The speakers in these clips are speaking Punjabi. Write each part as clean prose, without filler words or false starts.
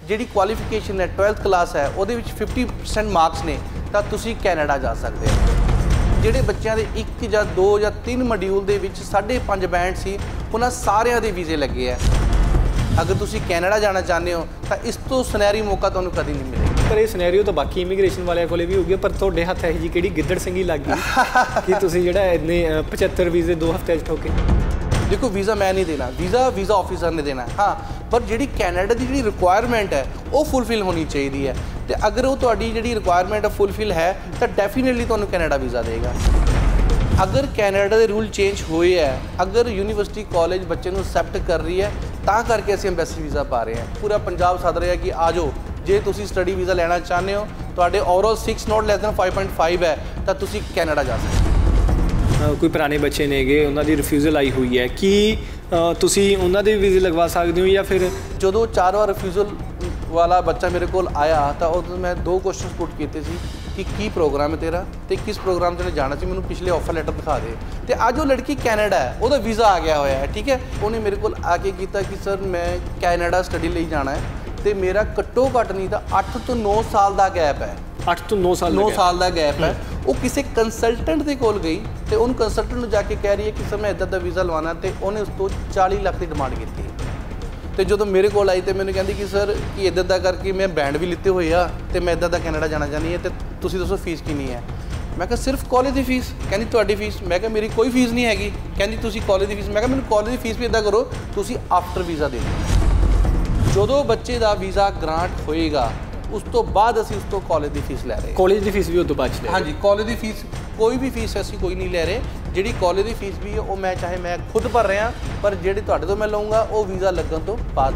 ਜਿਹੜੀ ਕੁਆਲੀਫਿਕੇਸ਼ਨ ਹੈ 12th ਕਲਾਸ ਹੈ ਉਹਦੇ ਵਿੱਚ 50% ਮਾਰਕਸ ਨੇ ਤਾਂ ਤੁਸੀਂ ਕੈਨੇਡਾ ਜਾ ਸਕਦੇ ਹੋ। ਜਿਹੜੇ ਬੱਚਿਆਂ ਦੇ 1 ਜਾਂ 2 ਜਾਂ 3 ਮੋਡਿਊਲ ਦੇ ਵਿੱਚ 5.5 ਬੈਂਡ ਸੀ ਉਹਨਾਂ ਸਾਰਿਆਂ ਦੇ ਵੀਜ਼ੇ ਲੱਗੇ ਆ। अगर तुसी कैनेडा जाना चाहते हो तो इस तो सुनहरी मौका तुहानूं कदी नहीं मिलेगा। पर ये सिनेरियो तो बाकी इमीग्रेशन वाले कोले भी हो गया, पर तुहाडे हत्थ इहो जी किहड़ी गिद्दड़ सिंगी लग गई कि तुसी जिहड़ा इन्ने 75 वीज़े 2 हफ्ते ठोके? देखो वीज़ा मैं नहीं देना, वीज़ा ऑफिसर ने देना। हाँ, पर जिहड़ी कैनेडा की जिहड़ी रिक्वायरमेंट है वो फुलफिल होनी चाहिए है, तो अगर वो तुहाडी जिहड़ी रिक्वायरमेंट फुलफिल है तो डेफिनेटली तुहानूं कैनेडा वीज़ा देगा। अगर कैनेडा के रूल चेंज हुए है, अगर यूनीवर्सिटी कॉलेज बच्चे को एक्सैप्ट कर रही है ਤਾਂ ਕਰਕੇ ਅਸੀਂ ਐਮਬੈਸੀ ਵੀਜ਼ਾ ਪਾ ਰਹੇ ਹਾਂ। ਪੂਰਾ ਪੰਜਾਬ ਸੱਦ ਰਿਹਾ ਕਿ ਆ ਜਾਓ, ਜੇ ਤੁਸੀਂ ਸਟੱਡੀ ਵੀਜ਼ਾ ਲੈਣਾ ਚਾਹੁੰਦੇ ਹੋ, ਤੁਹਾਡੇ ਓਵਰਆਲ 6 ਨੋਟ ਲੈਸ ਦੈਨ 5.5 ਹੈ ਤਾਂ ਤੁਸੀਂ ਕੈਨੇਡਾ ਜਾ ਸਕਦੇ ਹੋ। ਕੋਈ ਪੁਰਾਣੇ ਬੱਚੇ ਨੇਗੇ ਉਹਨਾਂ ਦੀ ਰਿਫਿਊਜ਼ਲ ਆਈ ਹੋਈ ਹੈ, ਕੀ ਤੁਸੀਂ ਉਹਨਾਂ ਦੇ ਵੀਜ਼ੇ ਲਗਵਾ ਸਕਦੇ ਹੋ ਜਾਂ ਫਿਰ? ਜਦੋਂ 4 ਵਾਰ ਰਿਫਿਊਜ਼ਲ ਵਾਲਾ ਬੱਚਾ ਮੇਰੇ ਕੋਲ ਆਇਆ ਤਾਂ ਉਦੋਂ ਮੈਂ 2 ਕੁਐਸਚਨਸ ਪੁੱਟ ਕੀਤੇ ਸੀ कि की प्रोग्राम है तेरा तो किस प्रोग्राम से जाना चाहिए, मैंने पिछले ऑफर लैटर दिखा दे। तो अज वो लड़की कैनेडा है, वो वीज़ा आ गया हुआ है, ठीक है। उन्हें मेरे को आके किया कि सर मैं कैनेडा स्टडी लिए जाना है तो मेरा घट्टो घट्ट नहीं तो 8 ਤੋਂ 9 साल का गैप है। 8 ਤੋਂ 9 साल 9 साल का गैप है। वो किसी कंसलटेंट के कोल गई तो उन कंसलटेंट जाके कह रही है कि सर मैं इधर का वीज़ा लवाना, तो उन्हें उस तो 40 लाख की डिमांड की। तो जो मेरे को आई तो मैंने कहती कि सर कि इधर का करके मैं बैंड भी लिते हुए आ तो मैं इधर का कैनेडा जाना चाहनी है, तो तुसी दसो फीस कितनी है। मैं कहा सिर्फ कॉलेज की फीस। कहती तुहाडी फीस। मैं कहा मेरी कोई फीस नहीं हैगी। कहती तुसी कॉलेज की फीस। मैं कहा मैंने कॉलेज की फीस भी इदा करो, तुसी आफ्टर वीज़ा दे दो। जो बच्चे का वीज़ा ग्रांट होएगा उस तो बाद असीं उस तो कॉलेज की फीस लै रहे। कॉलेज की फीस भी उस तो बाद? हाँ जी, कॉलेज की फीस कोई भी फीस असीं कोई नहीं लै रहे। जिहड़ी कॉलेज की फीस भी है वो मैं चाहे मैं खुद भर रहा, पर जिहड़ी तुहाडे तो मैं लऊँगा वो वीज़ा लगन तो बाद।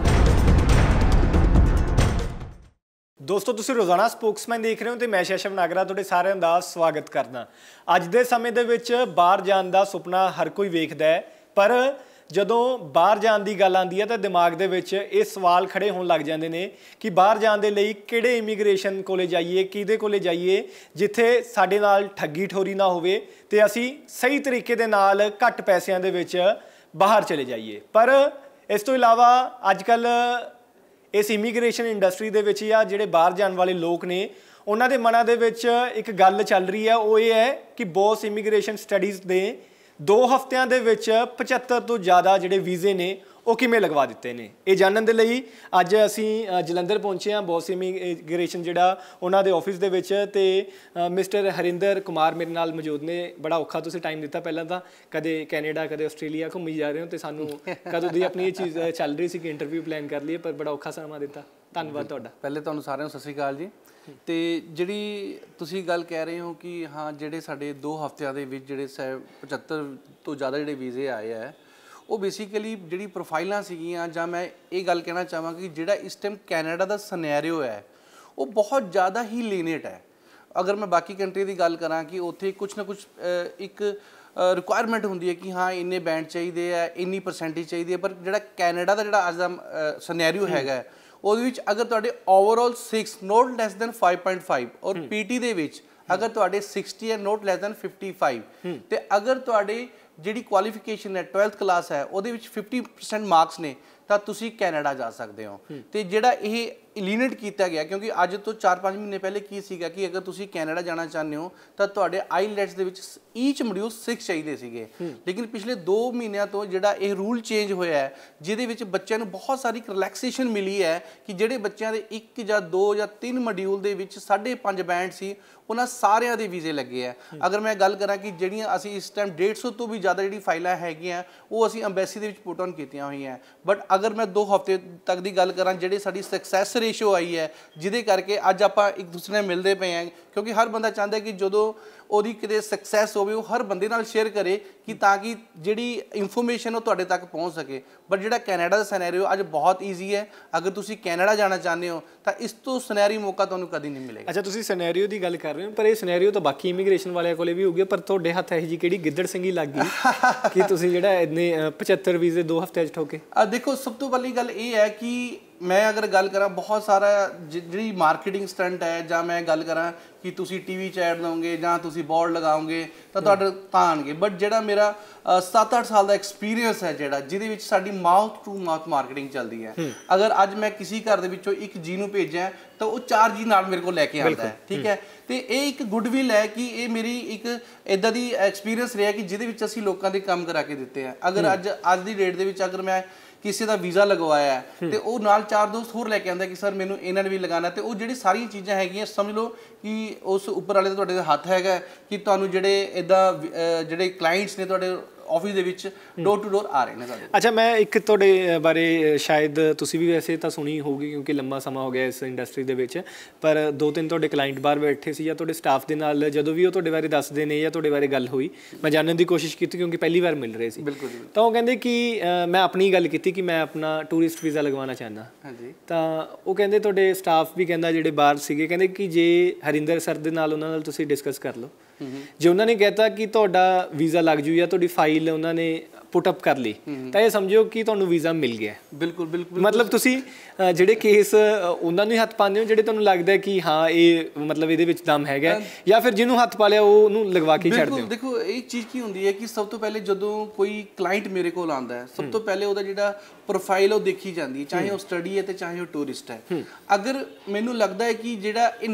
दोस्तों तुसीं रोज़ाना स्पोक्समैन देख रहे हो तो मैं शैशव नागरा तुहाडे सारिਆਂ ਦਾ स्वागत करदा। अज दे समय दे विच बाहर जाण दा सुपना हर कोई वेखदा है, पर ਜਦੋਂ ਬਾਹਰ ਜਾਣ ਦੀ ਗੱਲ ਆਉਂਦੀ ਹੈ ਤਾਂ ਦਿਮਾਗ ਦੇ ਵਿੱਚ ਇਹ ਸਵਾਲ ਖੜੇ ਹੋਣ ਲੱਗ ਜਾਂਦੇ ਨੇ ਕਿ ਬਾਹਰ ਜਾਣ ਦੇ ਲਈ ਕਿਹੜੇ ਇਮੀਗ੍ਰੇਸ਼ਨ ਕੋਲੇ ਜਾਈਏ, ਕਿਹਦੇ ਕੋਲੇ ਜਾਈਏ ਜਿੱਥੇ ਸਾਡੇ ਨਾਲ ਠੱਗੀ ਠੋਰੀ ਨਾ ਹੋਵੇ ਤੇ ਅਸੀਂ ਸਹੀ ਤਰੀਕੇ ਦੇ ਨਾਲ ਘੱਟ ਪੈਸਿਆਂ ਦੇ ਵਿੱਚ ਬਾਹਰ ਚਲੇ ਜਾਈਏ। ਪਰ ਇਸ ਤੋਂ ਇਲਾਵਾ ਅੱਜ ਕੱਲ੍ਹ ਇਸ ਇਮੀਗ੍ਰੇਸ਼ਨ ਇੰਡਸਟਰੀ ਦੇ ਵਿੱਚ ਜਾਂ ਜਿਹੜੇ ਬਾਹਰ ਜਾਣ ਵਾਲੇ ਲੋਕ ਨੇ ਉਹਨਾਂ ਦੇ ਮਨਾਂ ਦੇ ਵਿੱਚ ਇੱਕ ਗੱਲ ਚੱਲ ਰਹੀ ਹੈ, ਉਹ ਇਹ ਹੈ ਕਿ ਬੌਸ ਇਮੀਗ੍ਰੇਸ਼ਨ ਸਟੱਡੀਜ਼ ਦੇ 2 ਹਫ਼ਤਿਆਂ ਦੇ ਵਿੱਚ 75 ਤੋਂ ਜ਼ਿਆਦਾ ਜਿਹੜੇ ਵੀਜ਼ੇ ਨੇ ਉਹ ਕਿਵੇਂ ਲਗਵਾ ਦਿੱਤੇ ਨੇ। ਇਹ ਜਾਣਨ ਦੇ ਲਈ ਅੱਜ ਅਸੀਂ ਜਲੰਧਰ ਪਹੁੰਚੇ ਹਾਂ ਬੌਸ ਇਮੀਗ੍ਰੇਸ਼ਨ ਜਿਹੜਾ ਉਹਨਾਂ ਦੇ ਆਫਿਸ ਦੇ ਵਿੱਚ, ਤੇ ਮਿਸਟਰ ਹਰਿੰਦਰ ਕੁਮਾਰ ਮੇਰੇ ਨਾਲ ਮੌਜੂਦ ਨੇ। ਬੜਾ ਔਖਾ ਤੁਸੀਂ ਟਾਈਮ ਦਿੱਤਾ, ਪਹਿਲਾਂ ਤਾਂ ਕਦੇ ਕੈਨੇਡਾ ਕਦੇ ਆਸਟ੍ਰੇਲੀਆ ਘੁੰਮੀ ਜਾ ਰਹੇ ਹੋ ਤੇ ਸਾਨੂੰ ਕਦੋਂ ਦੀ ਆਪਣੀ ਇਹ ਚੀਜ਼ ਚੱਲ ਰਹੀ ਸੀ ਕਿ ਇੰਟਰਵਿਊ ਪਲਾਨ ਕਰ ਲਈਏ, ਪਰ ਬੜਾ ਔਖਾ ਸਮਾਂ ਦਿੱਤਾ। ਧੰਨਵਾਦ ਤੁਹਾਡਾ। ਪਹਿਲੇ ਤੁਹਾਨੂੰ ਸਾਰਿਆਂ ਨੂੰ ਸਤਿ ਸ਼੍ਰੀ ਅਕਾਲ ਜੀ। ਤੇ ਜਿਹੜੀ ਤੁਸੀਂ ਗੱਲ ਕਹਿ ਰਹੇ ਹੋ ਕਿ ਹਾਂ ਜਿਹੜੇ ਸਾਡੇ 2 ਹਫ਼ਤਿਆਂ ਦੇ ਵਿੱਚ ਜਿਹੜੇ 75 ਤੋਂ ਜ਼ਿਆਦਾ ਜਿਹੜੇ ਵੀਜ਼ੇ ਆਏ ਹੈ ਉਹ ਬੇਸਿਕਲੀ ਜਿਹੜੀ ਪ੍ਰੋਫਾਈਲਾਂ ਸੀਗੀਆਂ, ਜਾਂ ਮੈਂ ਇਹ ਗੱਲ ਕਹਿਣਾ ਚਾਹਾਂਗਾ ਕਿ ਜਿਹੜਾ ਇਸ ਟਾਈਮ ਕੈਨੇਡਾ ਦਾ ਸਿਨੈਰੀਓ ਹੈ ਉਹ ਬਹੁਤ ਜ਼ਿਆਦਾ ਹੀ ਲੀਨੀਅਟ ਹੈ। ਅਗਰ ਮੈਂ ਬਾਕੀ ਕੰਟਰੀ ਦੀ ਗੱਲ ਕਰਾਂ ਕਿ ਉੱਥੇ ਕੁਛ ਨਾ ਕੁਛ ਇੱਕ ਰਿਕੁਆਇਰਮੈਂਟ ਹੁੰਦੀ ਹੈ ਕਿ ਹਾਂ ਇੰਨੇ ਬੈਂਡ ਚਾਹੀਦੇ ਹੈ, ਇੰਨੀ ਪਰਸੈਂਟੇਜ ਚਾਹੀਦੀ ਹੈ, ਪਰ ਜਿਹੜਾ ਕੈਨੇਡਾ ਦਾ ਜਿਹੜਾ ਅੱਜ ਦਾ ਸਿਨੈਰੀਓ ਹੈਗਾ ਉਹਦੇ ਵਿੱਚ ਅਗਰ ਤੁਹਾਡੇ ਓਵਰਆਲ 6 ਨੋਟ ਲੈਸ ਦੈਨ 5.5 ਔਰ ਪੀਟੀ ਦੇ ਵਿੱਚ ਅਗਰ ਤੁਹਾਡੇ 60 ਹੈ ਨੋਟ ਲੈਸ ਦੈਨ 55 ਤੇ ਅਗਰ ਤੁਹਾਡੇ ਜਿਹੜੀ ਕੁਆਲੀਫਿਕੇਸ਼ਨ ਹੈ 12th ਕਲਾਸ ਹੈ ਉਹਦੇ ਵਿੱਚ 50% ਮਾਰਕਸ ਨੇ ਤਾਂ ਤੁਸੀਂ ਕੈਨੇਡਾ ਜਾ ਸਕਦੇ ਹੋ। ਤੇ ਜਿਹੜਾ ਇਹ ਲੀਨਿਟ ਕੀਤਾ ਗਿਆ ਕਿਉਂਕਿ ਅੱਜ ਤੋਂ 4-5 ਮਹੀਨੇ ਪਹਿਲੇ ਕੀ ਸੀਗਾ ਕਿ ਅਗਰ ਤੁਸੀਂ ਕੈਨੇਡਾ ਜਾਣਾ ਚਾਹੁੰਦੇ ਹੋ ਤਾਂ ਤੁਹਾਡੇ ਆਈਲੈਟਸ ਦੇ ਵਿੱਚ ਈਚ ਮੋਡਿਊਲ 6 ਚਾਹੀਦੇ ਸੀਗੇ, ਲੇਕਿਨ ਪਿਛਲੇ 2 ਮਹੀਨਿਆਂ ਤੋਂ ਜਿਹੜਾ ਇਹ ਰੂਲ ਚੇਂਜ ਹੋਇਆ ਹੈ ਜਿਹਦੇ ਵਿੱਚ ਬੱਚਿਆਂ ਨੂੰ ਬਹੁਤ ਸਾਰੀ ਰਿਲੈਕਸੇਸ਼ਨ ਮਿਲੀ ਹੈ ਕਿ ਜਿਹੜੇ ਬੱਚਿਆਂ ਦੇ 1 ਜਾਂ 2 ਜਾਂ 3 ਮੋਡਿਊਲ ਦੇ ਵਿੱਚ 5.5 ਬੈਂਡ ਸੀ ਉਹਨਾਂ ਸਾਰਿਆਂ ਦੇ ਵੀਜ਼ੇ ਲੱਗੇ ਹੈ। ਅਗਰ ਮੈਂ ਗੱਲ ਕਰਾਂ ਕਿ ਜਿਹੜੀਆਂ ਅਸੀਂ ਇਸ ਟਾਈਮ 150 ਤੋਂ ਵੀ ਜ਼ਿਆਦਾ ਜਿਹੜੀ ਫਾਈਲਾਂ ਹੈਗੀਆਂ ਉਹ ਅਸੀਂ ਅੰਬੈਸੀ ਦੇ ਵਿੱਚ ਪੁੱਟ ਔਨ ਕੀਤੀਆਂ ਹੋਈਆਂ, ਬਟ ਅਗਰ ਮੈਂ 2 ਹਫ਼ਤੇ ਤੱਕ ਦੀ ਗੱਲ ਕਰਾਂ ਜਿਹੜੇ ਸਾਡੀ ਸਕਸੈਸ ਰੇਸ਼ੋ ਆਈ ਹੈ ਜਿਹਦੇ ਕਰਕੇ ਅੱਜ ਆਪਾਂ ਇੱਕ ਦੂਸਰੇ ਨਾਲ ਮਿਲਦੇ ਪਏ ਹਾਂ, ਕਿਉਂਕਿ ਹਰ ਬੰਦਾ ਚਾਹੁੰਦਾ ਕਿ ਜਦੋਂ ਉਹਦੀ ਕਿਤੇ ਸਕਸੈਸ ਹੋਵੇ ਉਹ ਹਰ ਬੰਦੇ ਨਾਲ ਸ਼ੇਅਰ ਕਰੇ ਕਿ ਤਾਂ ਕਿ ਜਿਹੜੀ ਇਨਫੋਰਮੇਸ਼ਨ ਉਹ ਤੁਹਾਡੇ ਤੱਕ ਪਹੁੰਚ ਸਕੇ। ਬਟ ਜਿਹੜਾ ਕੈਨੇਡਾ ਦਾ ਸਿਨੈਰੀਓ ਅੱਜ ਬਹੁਤ ਈਜ਼ੀ ਹੈ। ਅਗਰ ਤੁਸੀਂ ਕੈਨੇਡਾ ਜਾਣਾ ਚਾਹੁੰਦੇ ਹੋ ਤਾਂ ਇਸ ਤੋਂ ਸੁਨਹਿਰੀ ਮੌਕਾ ਤੁਹਾਨੂੰ ਕਦੀ ਨਹੀਂ ਮਿਲੇਗਾ। ਅੱਛਾ, ਤੁਸੀਂ ਸਿਨੈਰੀਓ ਦੀ ਗੱਲ ਕਰ ਰਹੇ ਹੋ, ਪਰ ਇਹ ਸਿਨੈਰੀਓ ਤਾਂ ਬਾਕੀ ਇਮੀਗ੍ਰੇਸ਼ਨ ਵਾਲਿਆਂ ਕੋਲੇ ਵੀ ਹੋ ਗਿਆ, ਪਰ ਤੁਹਾਡੇ ਹੱਥ ਇਹੋ ਜਿਹੀ ਕਿਹੜੀ ਗਿੱਦੜ ਸਿੰਘੀ ਲੱਗ ਗਈ ਕਿ ਤੁਸੀਂ ਜਿਹੜਾ ਇੰਨੇ 75 ਵੀਜ਼ੇ 2 ਹਫ਼ਤਿਆਂ 'ਚ ਠੋਕੇ? ਦੇਖੋ, ਸਭ ਤੋਂ ਪਹਿਲੀ ਗੱਲ ਇਹ ਹੈ ਕਿ मैं अगर गल करा बहुत सारा जी मार्केटिंग स्टंट है, ਜਾਂ मैं गल करा कि ਕਿ ਤੁਸੀਂ ਟੀਵੀ 'ਚ ਐਡ ਲਾਓਗੇ ਜਾਂ ਤੁਸੀਂ ਬੋਰਡ ਲਗਾਓਗੇ ਤਾਂ ਤੁਹਾਡੇ ਤਾਂ ਆਉਣਗੇ। ਬਟ ਜਿਹੜਾ ਮੇਰਾ 7-8 ਸਾਲ ਦਾ ਐਕਸਪੀਰੀਅੰਸ ਹੈ ਜਿਹੜਾ, ਜਿਹਦੇ ਵਿੱਚ ਸਾਡੀ ਮਾਊਥ ਟੂ ਮਾਊਥ ਮਾਰਕੀਟਿੰਗ ਚੱਲਦੀ ਹੈ। ਅਗਰ ਅੱਜ ਮੈਂ ਕਿਸੇ ਘਰ ਦੇ ਵਿੱਚੋਂ ਇੱਕ ਜੀ ਨੂੰ ਭੇਜਾਂ ਤਾਂ ਉਹ 4 ਜੀ ਨਾਲ ਮੇਰੇ ਕੋਲ ਲੈ ਕੇ ਆਉਂਦਾ ਹੈ, ਠੀਕ ਹੈ। ਤੇ ਇਹ ਇੱਕ ਗੁੱਡਵਿਲ ਹੈ ਕਿ ਇਹ ਮੇਰੀ ਇੱਕ ਇਦਾਂ ਦੀ ਐਕਸਪੀਰੀਅੰਸ ਰਿਹਾ ਕਿ ਜਿਹਦੇ ਵਿੱਚ ਅਸੀਂ ਲੋਕਾਂ ਦੇ ਕੰਮ ਕਰਾ ਕੇ ਦਿੱਤੇ ਆ। ਅਗਰ ਅੱਜ ਦੀ ਡੇਟ ਦੇ ਵਿੱਚ ਅਗਰ ਮੈਂ ਕਿਸੇ ਦਾ ਵੀਜ਼ਾ ਲਗਵਾਇਆ ਤੇ ਉਹ ਨਾਲ 4 ਦੋਸਤ ਹੋਰ ਲੈ ਕੇ ਆਉਂਦਾ ਕਿ ਸਰ ਮੈਨੂੰ ਇਹਨਾਂ ਨੇ ਵੀ ਲਗਾਉਣਾ, ਤੇ ਉਹ ਜਿਹੜੀ ਸਾਰੀਆਂ ਚੀਜ਼ਾਂ ਹੈਗੀਆਂ ਸਮਝ ਲਓ ਕਿ ਉਸ ਉੱਪਰ ਵਾਲੇ ਦਾ ਤੁਹਾਡੇ ਦੇ ਹੱਥ ਹੈਗਾ ਕਿ ਤੁਹਾਨੂੰ ਜਿਹੜੇ ਇਦਾਂ ਜਿਹੜੇ ਕਲਾਇੰਟਸ ਨੇ ਤੁਹਾਡੇ ਆਫਿਸ ਦੇ ਵਿੱਚ ਡੋਰ ਟੂ ਡੋਰ ਆ ਰਹੇ ਨੇ ਸਾਡੇ। ਅੱਛਾ, ਮੈਂ ਇੱਕ ਤੁਹਾਡੇ ਬਾਰੇ ਸ਼ਾਇਦ ਤੁਸੀਂ ਵੀ ਵੈਸੇ ਤਾਂ ਸੁਣੀ ਹੋਊਗੀ ਕਿਉਂਕਿ ਲੰਮਾ ਸਮਾਂ ਹੋ ਗਿਆ ਇਸ ਇੰਡਸਟਰੀ ਦੇ ਵਿੱਚ, ਪਰ 2-3 ਤੁਹਾਡੇ ਕਲਾਇੰਟ ਬਾਹਰ ਬੈਠੇ ਸੀ ਜਾਂ ਤੁਹਾਡੇ ਸਟਾਫ ਦੇ ਨਾਲ ਜਦੋਂ ਵੀ ਉਹ ਤੁਹਾਡੇ ਬਾਰੇ ਦੱਸਦੇ ਨੇ ਜਾਂ ਤੁਹਾਡੇ ਬਾਰੇ ਗੱਲ ਹੋਈ, ਮੈਂ ਜਾਣਨ ਦੀ ਕੋਸ਼ਿਸ਼ ਕੀਤੀ ਕਿਉਂਕਿ ਪਹਿਲੀ ਵਾਰ ਮਿਲ ਰਹੇ ਸੀ। ਬਿਲਕੁਲ। ਤਾਂ ਉਹ ਕਹਿੰਦੇ ਕਿ ਮੈਂ ਆਪਣੀ ਗੱਲ ਕੀਤੀ ਕਿ ਮੈਂ ਆਪਣਾ ਟੂਰਿਸਟ ਵੀਜ਼ਾ ਲਗਵਾਉਣਾ ਚਾਹੁੰਦਾ। ਹਾਂਜੀ। ਤਾਂ ਉਹ ਕਹਿੰਦੇ ਤੁਹਾਡੇ ਸਟਾਫ ਵੀ ਕਹਿੰਦਾ ਜਿਹੜੇ ਬਾਹਰ ਸੀਗੇ ਕਹਿੰਦੇ ਕਿ ਜੇ ਹਰਿੰਦਰ ਸਰ ਦੇ ਨਾਲ ਉਹਨਾਂ ਨਾਲ ਤੁਸੀਂ ਡਿਸਕਸ ਕਰ ਲਓ, ਜੇ ਉਹਨਾਂ ਨੇ ਕਹਿਤਾ ਕਿ ਤੁਹਾਡਾ ਵੀਜ਼ਾ ਲੱਗ ਜੂ ਜਾਂ ਤੁਹਾਡੀ ਫਾਈਲ ਉਹਨਾਂ ਨੇ ਪੁੱਟ ਅਪ ਕਰ ਲਈ ਤਾਂ ਇਹ ਸਮਝੋ ਕਿ ਤੁਹਾਨੂੰ ਵੀਜ਼ਾ ਮਿਲ ਗਿਆ। ਬਿਲਕੁਲ ਬਿਲਕੁਲ। ਮਤਲਬ ਤੁਸੀਂ ਜਿਹੜੇ ਕੇਸ ਉਹਨਾਂ ਨੂੰ ਹੱਥ ਪਾਉਂਦੇ ਹੋ ਜਿਹੜੇ ਤੁਹਾਨੂੰ ਲੱਗਦਾ ਕਿ ਹਾਂ ਇਹ ਮਤਲਬ ਇਹਦੇ ਵਿੱਚ ਦਮ ਹੈਗਾ, ਜਾਂ ਫਿਰ ਜਿਹਨੂੰ ਹੱਥ ਪਾ ਲਿਆ ਉਹ ਉਹਨੂੰ ਲਗਵਾ ਕੇ ਛੱਡ ਦਿਓ? ਦੇਖੋ ਇਹ ਚੀਜ਼ ਕੀ ਹੁੰਦੀ ਹੈ ਕਿ ਸਭ ਤੋਂ ਪਹਿਲੇ ਜਦੋਂ ਕੋਈ ਕਲਾਇੰਟ ਮੇਰੇ ਕੋਲ ਆਉਂਦਾ ਹੈ, ਸਭ ਤੋਂ ਪਹਿਲੇ ਉਹਦਾ ਜਿਹੜਾ ਪ੍ਰੋਫਾਈਲ ਉਹ ਦੇਖੀ ਜਾਂਦੀ ਹੈ, ਚਾਹੇ ਉਹ ਸਟੱਡੀ ਹੈ ਤੇ ਚਾਹੇ ਉਹ ਟੂਰਿਸਟ ਹੈ। ਅਗਰ ਮੈਨੂੰ ਲੱਗਦਾ ਹੈ ਕਿ ਜਿਹੜਾ ਇਹ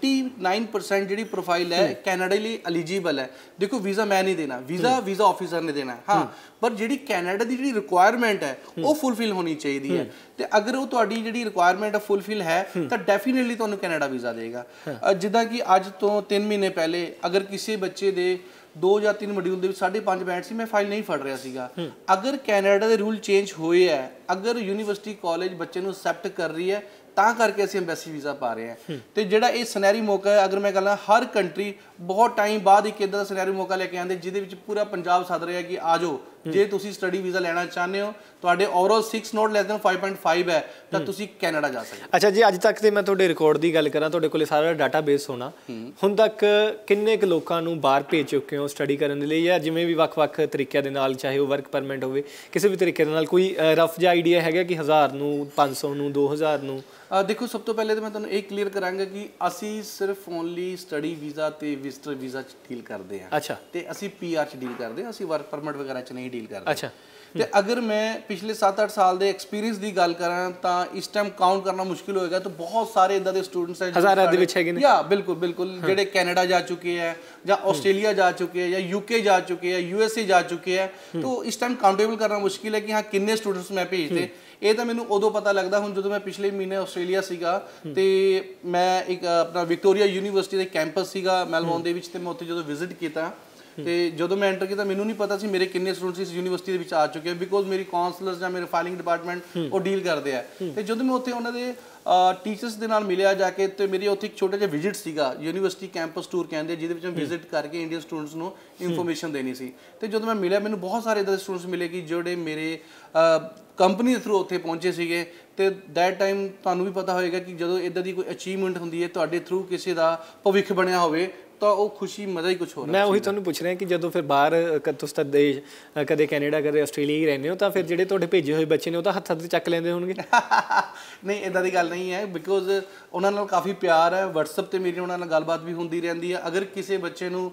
99% ਜਿਹੜੀ ਪ੍ਰੋਫਾਈਲ ਹੈ ਕੈਨੇਡਾ ਲਈ ਐਲੀਜੀਬਲ ਹੈ, ਦੇਖੋ ਵੀਜ਼ਾ ਮੈਂ ਨਹੀਂ ਦੇਣਾ, ਵੀਜ਼ਾ ਆਫਿਸਰ ਨੇ ਦੇਣਾ। ਹਾਂ, ਪਰ ਜਿਹੜੀ ਕੈਨੇਡਾ ਦੀ ਜਿਹੜੀ ਰਿਕੁਆਇਰਮੈਂਟ ਹੈ ਉਹ ਫੁੱਲਫਿਲ ਹੋਣੀ ਚਾਹੀਦੀ ਹੈ, ਤੇ ਅਗਰ ਉਹ ਤੁਹਾਡੀ ਜਿਹੜੀ ਰਿਕੁਆਇਰਮੈਂਟ ਫੁੱਲਫਿਲ ਹੈ ਤਾਂ ਡੈਫੀਨੇਟਲੀ ਤੁਹਾਨੂੰ ਕੈਨੇਡਾ ਵੀਜ਼ਾ ਦੇਗਾ। ਜਿੱਦਾਂ ਕਿ ਅੱਜ ਤੋਂ 3 ਮਹੀਨੇ ਪਹਿਲੇ ਅਗਰ ਕਿਸੇ ਬੱਚੇ ਦੇ 2 ਜਾਂ 3 ਮੋਡਿਊਲ ਦੇ ਵਿੱਚ 5.5 ਬੈਂਡ ਸੀ, ਮੈਂ ਫਾਈਲ ਨਹੀਂ ਫੜ ਰਿਹਾ ਸੀਗਾ। ਅਗਰ ਕੈਨੇਡਾ ਦੇ ਰੂਲ ਚੇਂਜ ਹੋਏ ਹੈ, ਅਗਰ ਯੂਨੀਵਰਸਿਟੀ ਕਾਲਜ ਬੱਚੇ ਨੂੰ ਅਸੈਪਟ ਕਰ ਰਹੀ ਹੈ ਤਾਂ ਕਰਕੇ ਅਸੀਂ ਐਮਬੈਸੀ ਵੀਜ਼ਾ ਪਾ ਰਹੇ ਹਾਂ। ਤੇ ਜਿਹੜਾ ਇਹ ਸੁਨਹਿਰੀ ਮੌਕਾ ਹੈ, ਅਗਰ ਮੈਂ ਕਹਾਂ ਹਰ ਕੰਟਰੀ ਬਹੁਤ ਟਾਈਮ ਬਾਅਦ ਇੱਕ ਇੱਦਾਂ ਦਾ ਸੁਨਹਿਰੀ ਮੌਕਾ ਲੈ ਕੇ ਆਉਂਦੇ ਜਿਹਦੇ ਵਿੱਚ ਪੂਰਾ ਪੰਜਾਬ ਸੱਦ ਰਿਹਾ ਕਿ ਆ ਜਾਓ, ਜੇ ਤੁਸੀਂ ਸਟੱਡੀ ਵੀਜ਼ਾ ਲੈਣਾ ਚਾਹੁੰਦੇ ਹੋ, ਤੁਹਾਡੇ ਓਵਰਆਲ 6 ਨੋਟ ਲੈਸ ਦੈਨ 5.5 ਹੈ ਤਾਂ ਤੁਸੀਂ ਕੈਨੇਡਾ ਜਾ ਸਕਦੇ ਹੋ। ਅੱਛਾ ਜੀ, ਅੱਜ ਤੱਕ ਤੇ ਮੈਂ ਤੁਹਾਡੇ ਰਿਕਾਰਡ ਦੀ ਗੱਲ ਕਰਾਂ, ਤੁਹਾਡੇ ਕੋਲੇ ਸਾਰਾ ਡਾਟਾ ਬੇਸ ਹੋਣਾ, ਹੁਣ ਤੱਕ ਕਿੰਨੇ ਕੁ ਲੋਕਾਂ ਨੂੰ ਬਾਹਰ ਭੇਜ ਚੁੱਕੇ ਹੋ ਸਟੱਡੀ ਕਰਨ ਦੇ ਲਈ, ਜਾਂ ਜਿਵੇਂ ਵੀ ਵੱਖ-ਵੱਖ ਤਰੀਕਿਆਂ ਦੇ ਨਾਲ, ਚਾਹੇ ਉਹ ਵਰਕ ਪਰਮਿਟ ਹੋਵੇ, ਕਿਸੇ ਵੀ ਤਰੀਕੇ ਦੇ ਨਾਲ ਕੋਈ ਰਫ ਜਿਹਾ ਆਈਡੀਆ ਹੈਗਾ ਕਿ 1000 ਨੂੰ, 500 ਨੂੰ, 2000 ਨੂੰ? ਦੇਖੋ, ਸਭ ਤੋਂ ਪਹਿਲੇ ਤਾਂ ਮੈਂ ਤੁਹਾਨੂੰ ਇਹ ਕਲੀਅਰ ਕਰਾਂਗਾ ਕਿ ਅਸੀਂ ਸਿਰਫ ਓਨਲੀ ਸਟੱਡੀ ਵੀਜ਼ਾ ਤੇ ਵਿਜ਼ਟਰ ਵੀਜ਼ਾ 'ਚ ਡੀਲ ਕਰਦੇ ਹਾਂ। ਅੱਛਾ। ਤੇ ਅਸੀਂ PR 'ਚ ਡੀਲ ਕਰਦੇ ਹਾਂ, ਅਸੀਂ ਵਰਕ ਪਰਮਿਟ ਵਗੈਰਾ 'ਚ ਨਹੀਂ ਡੀਲ ਕਰਦੇ। ਅੱਛਾ। ਤੇ ਅਗਰ ਮੈਂ ਪਿਛਲੇ 7-8 ਸਾਲ ਦੇ ਐਕਸਪੀਰੀਅੰਸ ਦੀ ਗੱਲ ਕਰਾਂ ਤਾਂ ਇਸ ਟਾਈਮ ਕਾਊਂਟ ਕਰਨਾ ਮੁਸ਼ਕਿਲ ਹੋਏਗਾ, ਤਾਂ ਬਹੁਤ ਸਾਰੇ ਇਦਾਂ ਦੇ ਸਟੂਡੈਂਟਸ ਹੈ ਹਜ਼ਾਰਾਂ ਦੇ ਵਿੱਚ ਹੈਗੇ ਨੇ। ਯਾ ਬਿਲਕੁਲ ਜਿਹੜੇ ਕੈਨੇਡਾ ਜਾ ਚੁੱਕੇ ਹੈ ਜਾਂ ਆਸਟ੍ਰੇਲੀਆ ਜਾ ਚੁੱਕੇ ਹੈ ਜਾਂ UK ਜਾ ਚੁੱਕੇ ਹੈ, USA ਜਾ ਚੁੱਕੇ ਹੈ। ਤਾਂ ਇਸ ਟਾਈਮ ਕਾਊਂਟੇਬਲ ਕਰਨਾ ਮੁਸ਼ਕਿਲ ਹੈ ਕਿ ਹਾਂ ਕਿੰਨੇ ਸਟੂਡੈਂਟਸ ਮੈਂ ਭੇਜਦੇ। ਇਹ ਤਾਂ ਮੈਨੂੰ ਉਦੋਂ ਪਤਾ ਲੱਗਦਾ, ਹੁਣ ਜਦੋਂ ਮੈਂ ਪਿਛਲੇ ਮਹੀਨੇ ਆਸਟ੍ਰੇਲੀਆ ਸੀਗਾ ਤੇ ਮੈਂ ਇੱਕ ਆਪਣਾ ਵਿਕਟੋਰੀਆ ਯੂਨੀਵਰਸਿਟੀ ਦੇ ਕੈਂਪਸ ਸੀਗਾ ਮੈਲਬੌਰਨ ਦੇ ਵਿੱਚ, ਤੇ ਮੈਂ ਉੱਥੇ ਜਦੋਂ ਵਿਜ਼ਿਟ ਕੀਤਾ ਤੇ ਜਦੋਂ ਮੈਂ ਐਂਟਰ ਕੀਤਾ ਮੈਨੂੰ ਨਹੀਂ ਪਤਾ ਸੀ ਮੇਰੇ ਕਿੰਨੇ ਸਟੂਡੈਂਟਸ ਇਸ ਯੂਨੀਵਰਸਿਟੀ ਦੇ ਵਿੱਚ ਆ ਚੁੱਕੇ ਆ, ਬਿਕੋਜ਼ ਮੇਰੀ ਕਾਉਂਸਲਰਸ ਜਾਂ ਮੇਰੇ ਫਾਈਲਿੰਗ ਡਿਪਾਰਟਮੈਂਟ ਉਹ ਡੀਲ ਕਰਦੇ ਆ। ਤੇ ਜਦੋਂ ਮੈਂ ਉੱਥੇ ਉਹਨਾਂ ਦੇ ਟੀਚਰਸ ਦੇ ਨਾਲ ਮਿਲਿਆ ਜਾ ਕੇ, ਤੇ ਮੇਰੀ ਉੱਥੇ ਇੱਕ ਛੋਟਾ ਜਿਹਾ ਵਿਜ਼ਿਟ ਸੀਗਾ, ਯੂਨੀਵਰਸਿਟੀ ਕੈਂਪਸ ਟੂਰ ਕਹਿੰਦੇ, ਜਿਹਦੇ ਵਿੱਚ ਮੈਂ ਵਿਜ਼ਿਟ ਕਰਕੇ ਇੰਡੀਅਨ ਸਟੂਡੈਂਟਸ ਨੂੰ ਇਨਫੋਰਮੇਸ਼ਨ ਦੇਣੀ ਸੀ। ਤੇ ਜਦੋਂ ਮੈਂ ਮਿਲਿਆ ਮੈਨੂੰ ਬਹੁਤ ਸਾਰੇ ਇੱਦਾਂ ਦੇ ਸਟੂਡੈਂਟਸ ਮਿਲੇ ਕਿ ਜਿਹੜੇ ਮੇਰੇ ਕੰਪਨੀ ਦੇ ਥਰੂ ਉੱਥੇ ਪਹੁੰਚੇ ਸੀਗੇ। ਤੇ ਦੈਟ ਟਾਈਮ ਤੁਹਾਨੂੰ ਵੀ ਪਤਾ ਹੋਏਗਾ ਕਿ ਜਦੋਂ ਇੱਦਾਂ ਦੀ ਕੋਈ ਅਚੀਵਮੈਂਟ ਹੁੰਦੀ ਹੈ, ਤੁਹਾਡੇ ਥਰੂ ਕਿਸੇ ਦਾ ਭਵਿੱਖ ਬਣਿਆ ਹੋਵੇ, ਤਾਂ ਉਹ ਖੁਸ਼ੀ ਮਜ਼ਾ ਹੀ ਕੁਝ ਹੋਰ ਹੈ। ਮੈਂ ਉਹੀ ਤੁਹਾਨੂੰ ਪੁੱਛ ਰਿਹਾ ਕਿ ਜਦੋਂ ਫਿਰ ਬਾਹਰ ਤੁਸੀਂ ਤਾਂ ਦੇਸ਼ ਕਦੇ ਕੈਨੇਡਾ ਕਦੇ ਆਸਟ੍ਰੇਲੀਆ ਹੀ ਰਹਿੰਦੇ ਹੋ, ਤਾਂ ਫਿਰ ਜਿਹੜੇ ਤੁਹਾਡੇ ਭੇਜੇ ਹੋਏ ਬੱਚੇ ਨੇ ਉਹ ਤਾਂ ਹੱਥਾਂ 'ਤੇ ਚੱਕ ਲੈਂਦੇ ਹੋਣਗੇ? ਨਹੀਂ, ਇੱਦਾਂ ਦੀ ਗੱਲ ਨਹੀਂ ਹੈ, ਬਿਕੋਜ਼ ਉਹਨਾਂ ਨਾਲ ਕਾਫੀ ਪਿਆਰ ਹੈ। WhatsApp 'ਤੇ ਮੇਰੀ ਉਹਨਾਂ ਨਾਲ ਗੱਲਬਾਤ ਵੀ ਹੁੰਦੀ ਰਹਿੰਦੀ ਹੈ। ਅਗਰ ਕਿਸੇ ਬੱਚੇ ਨੂੰ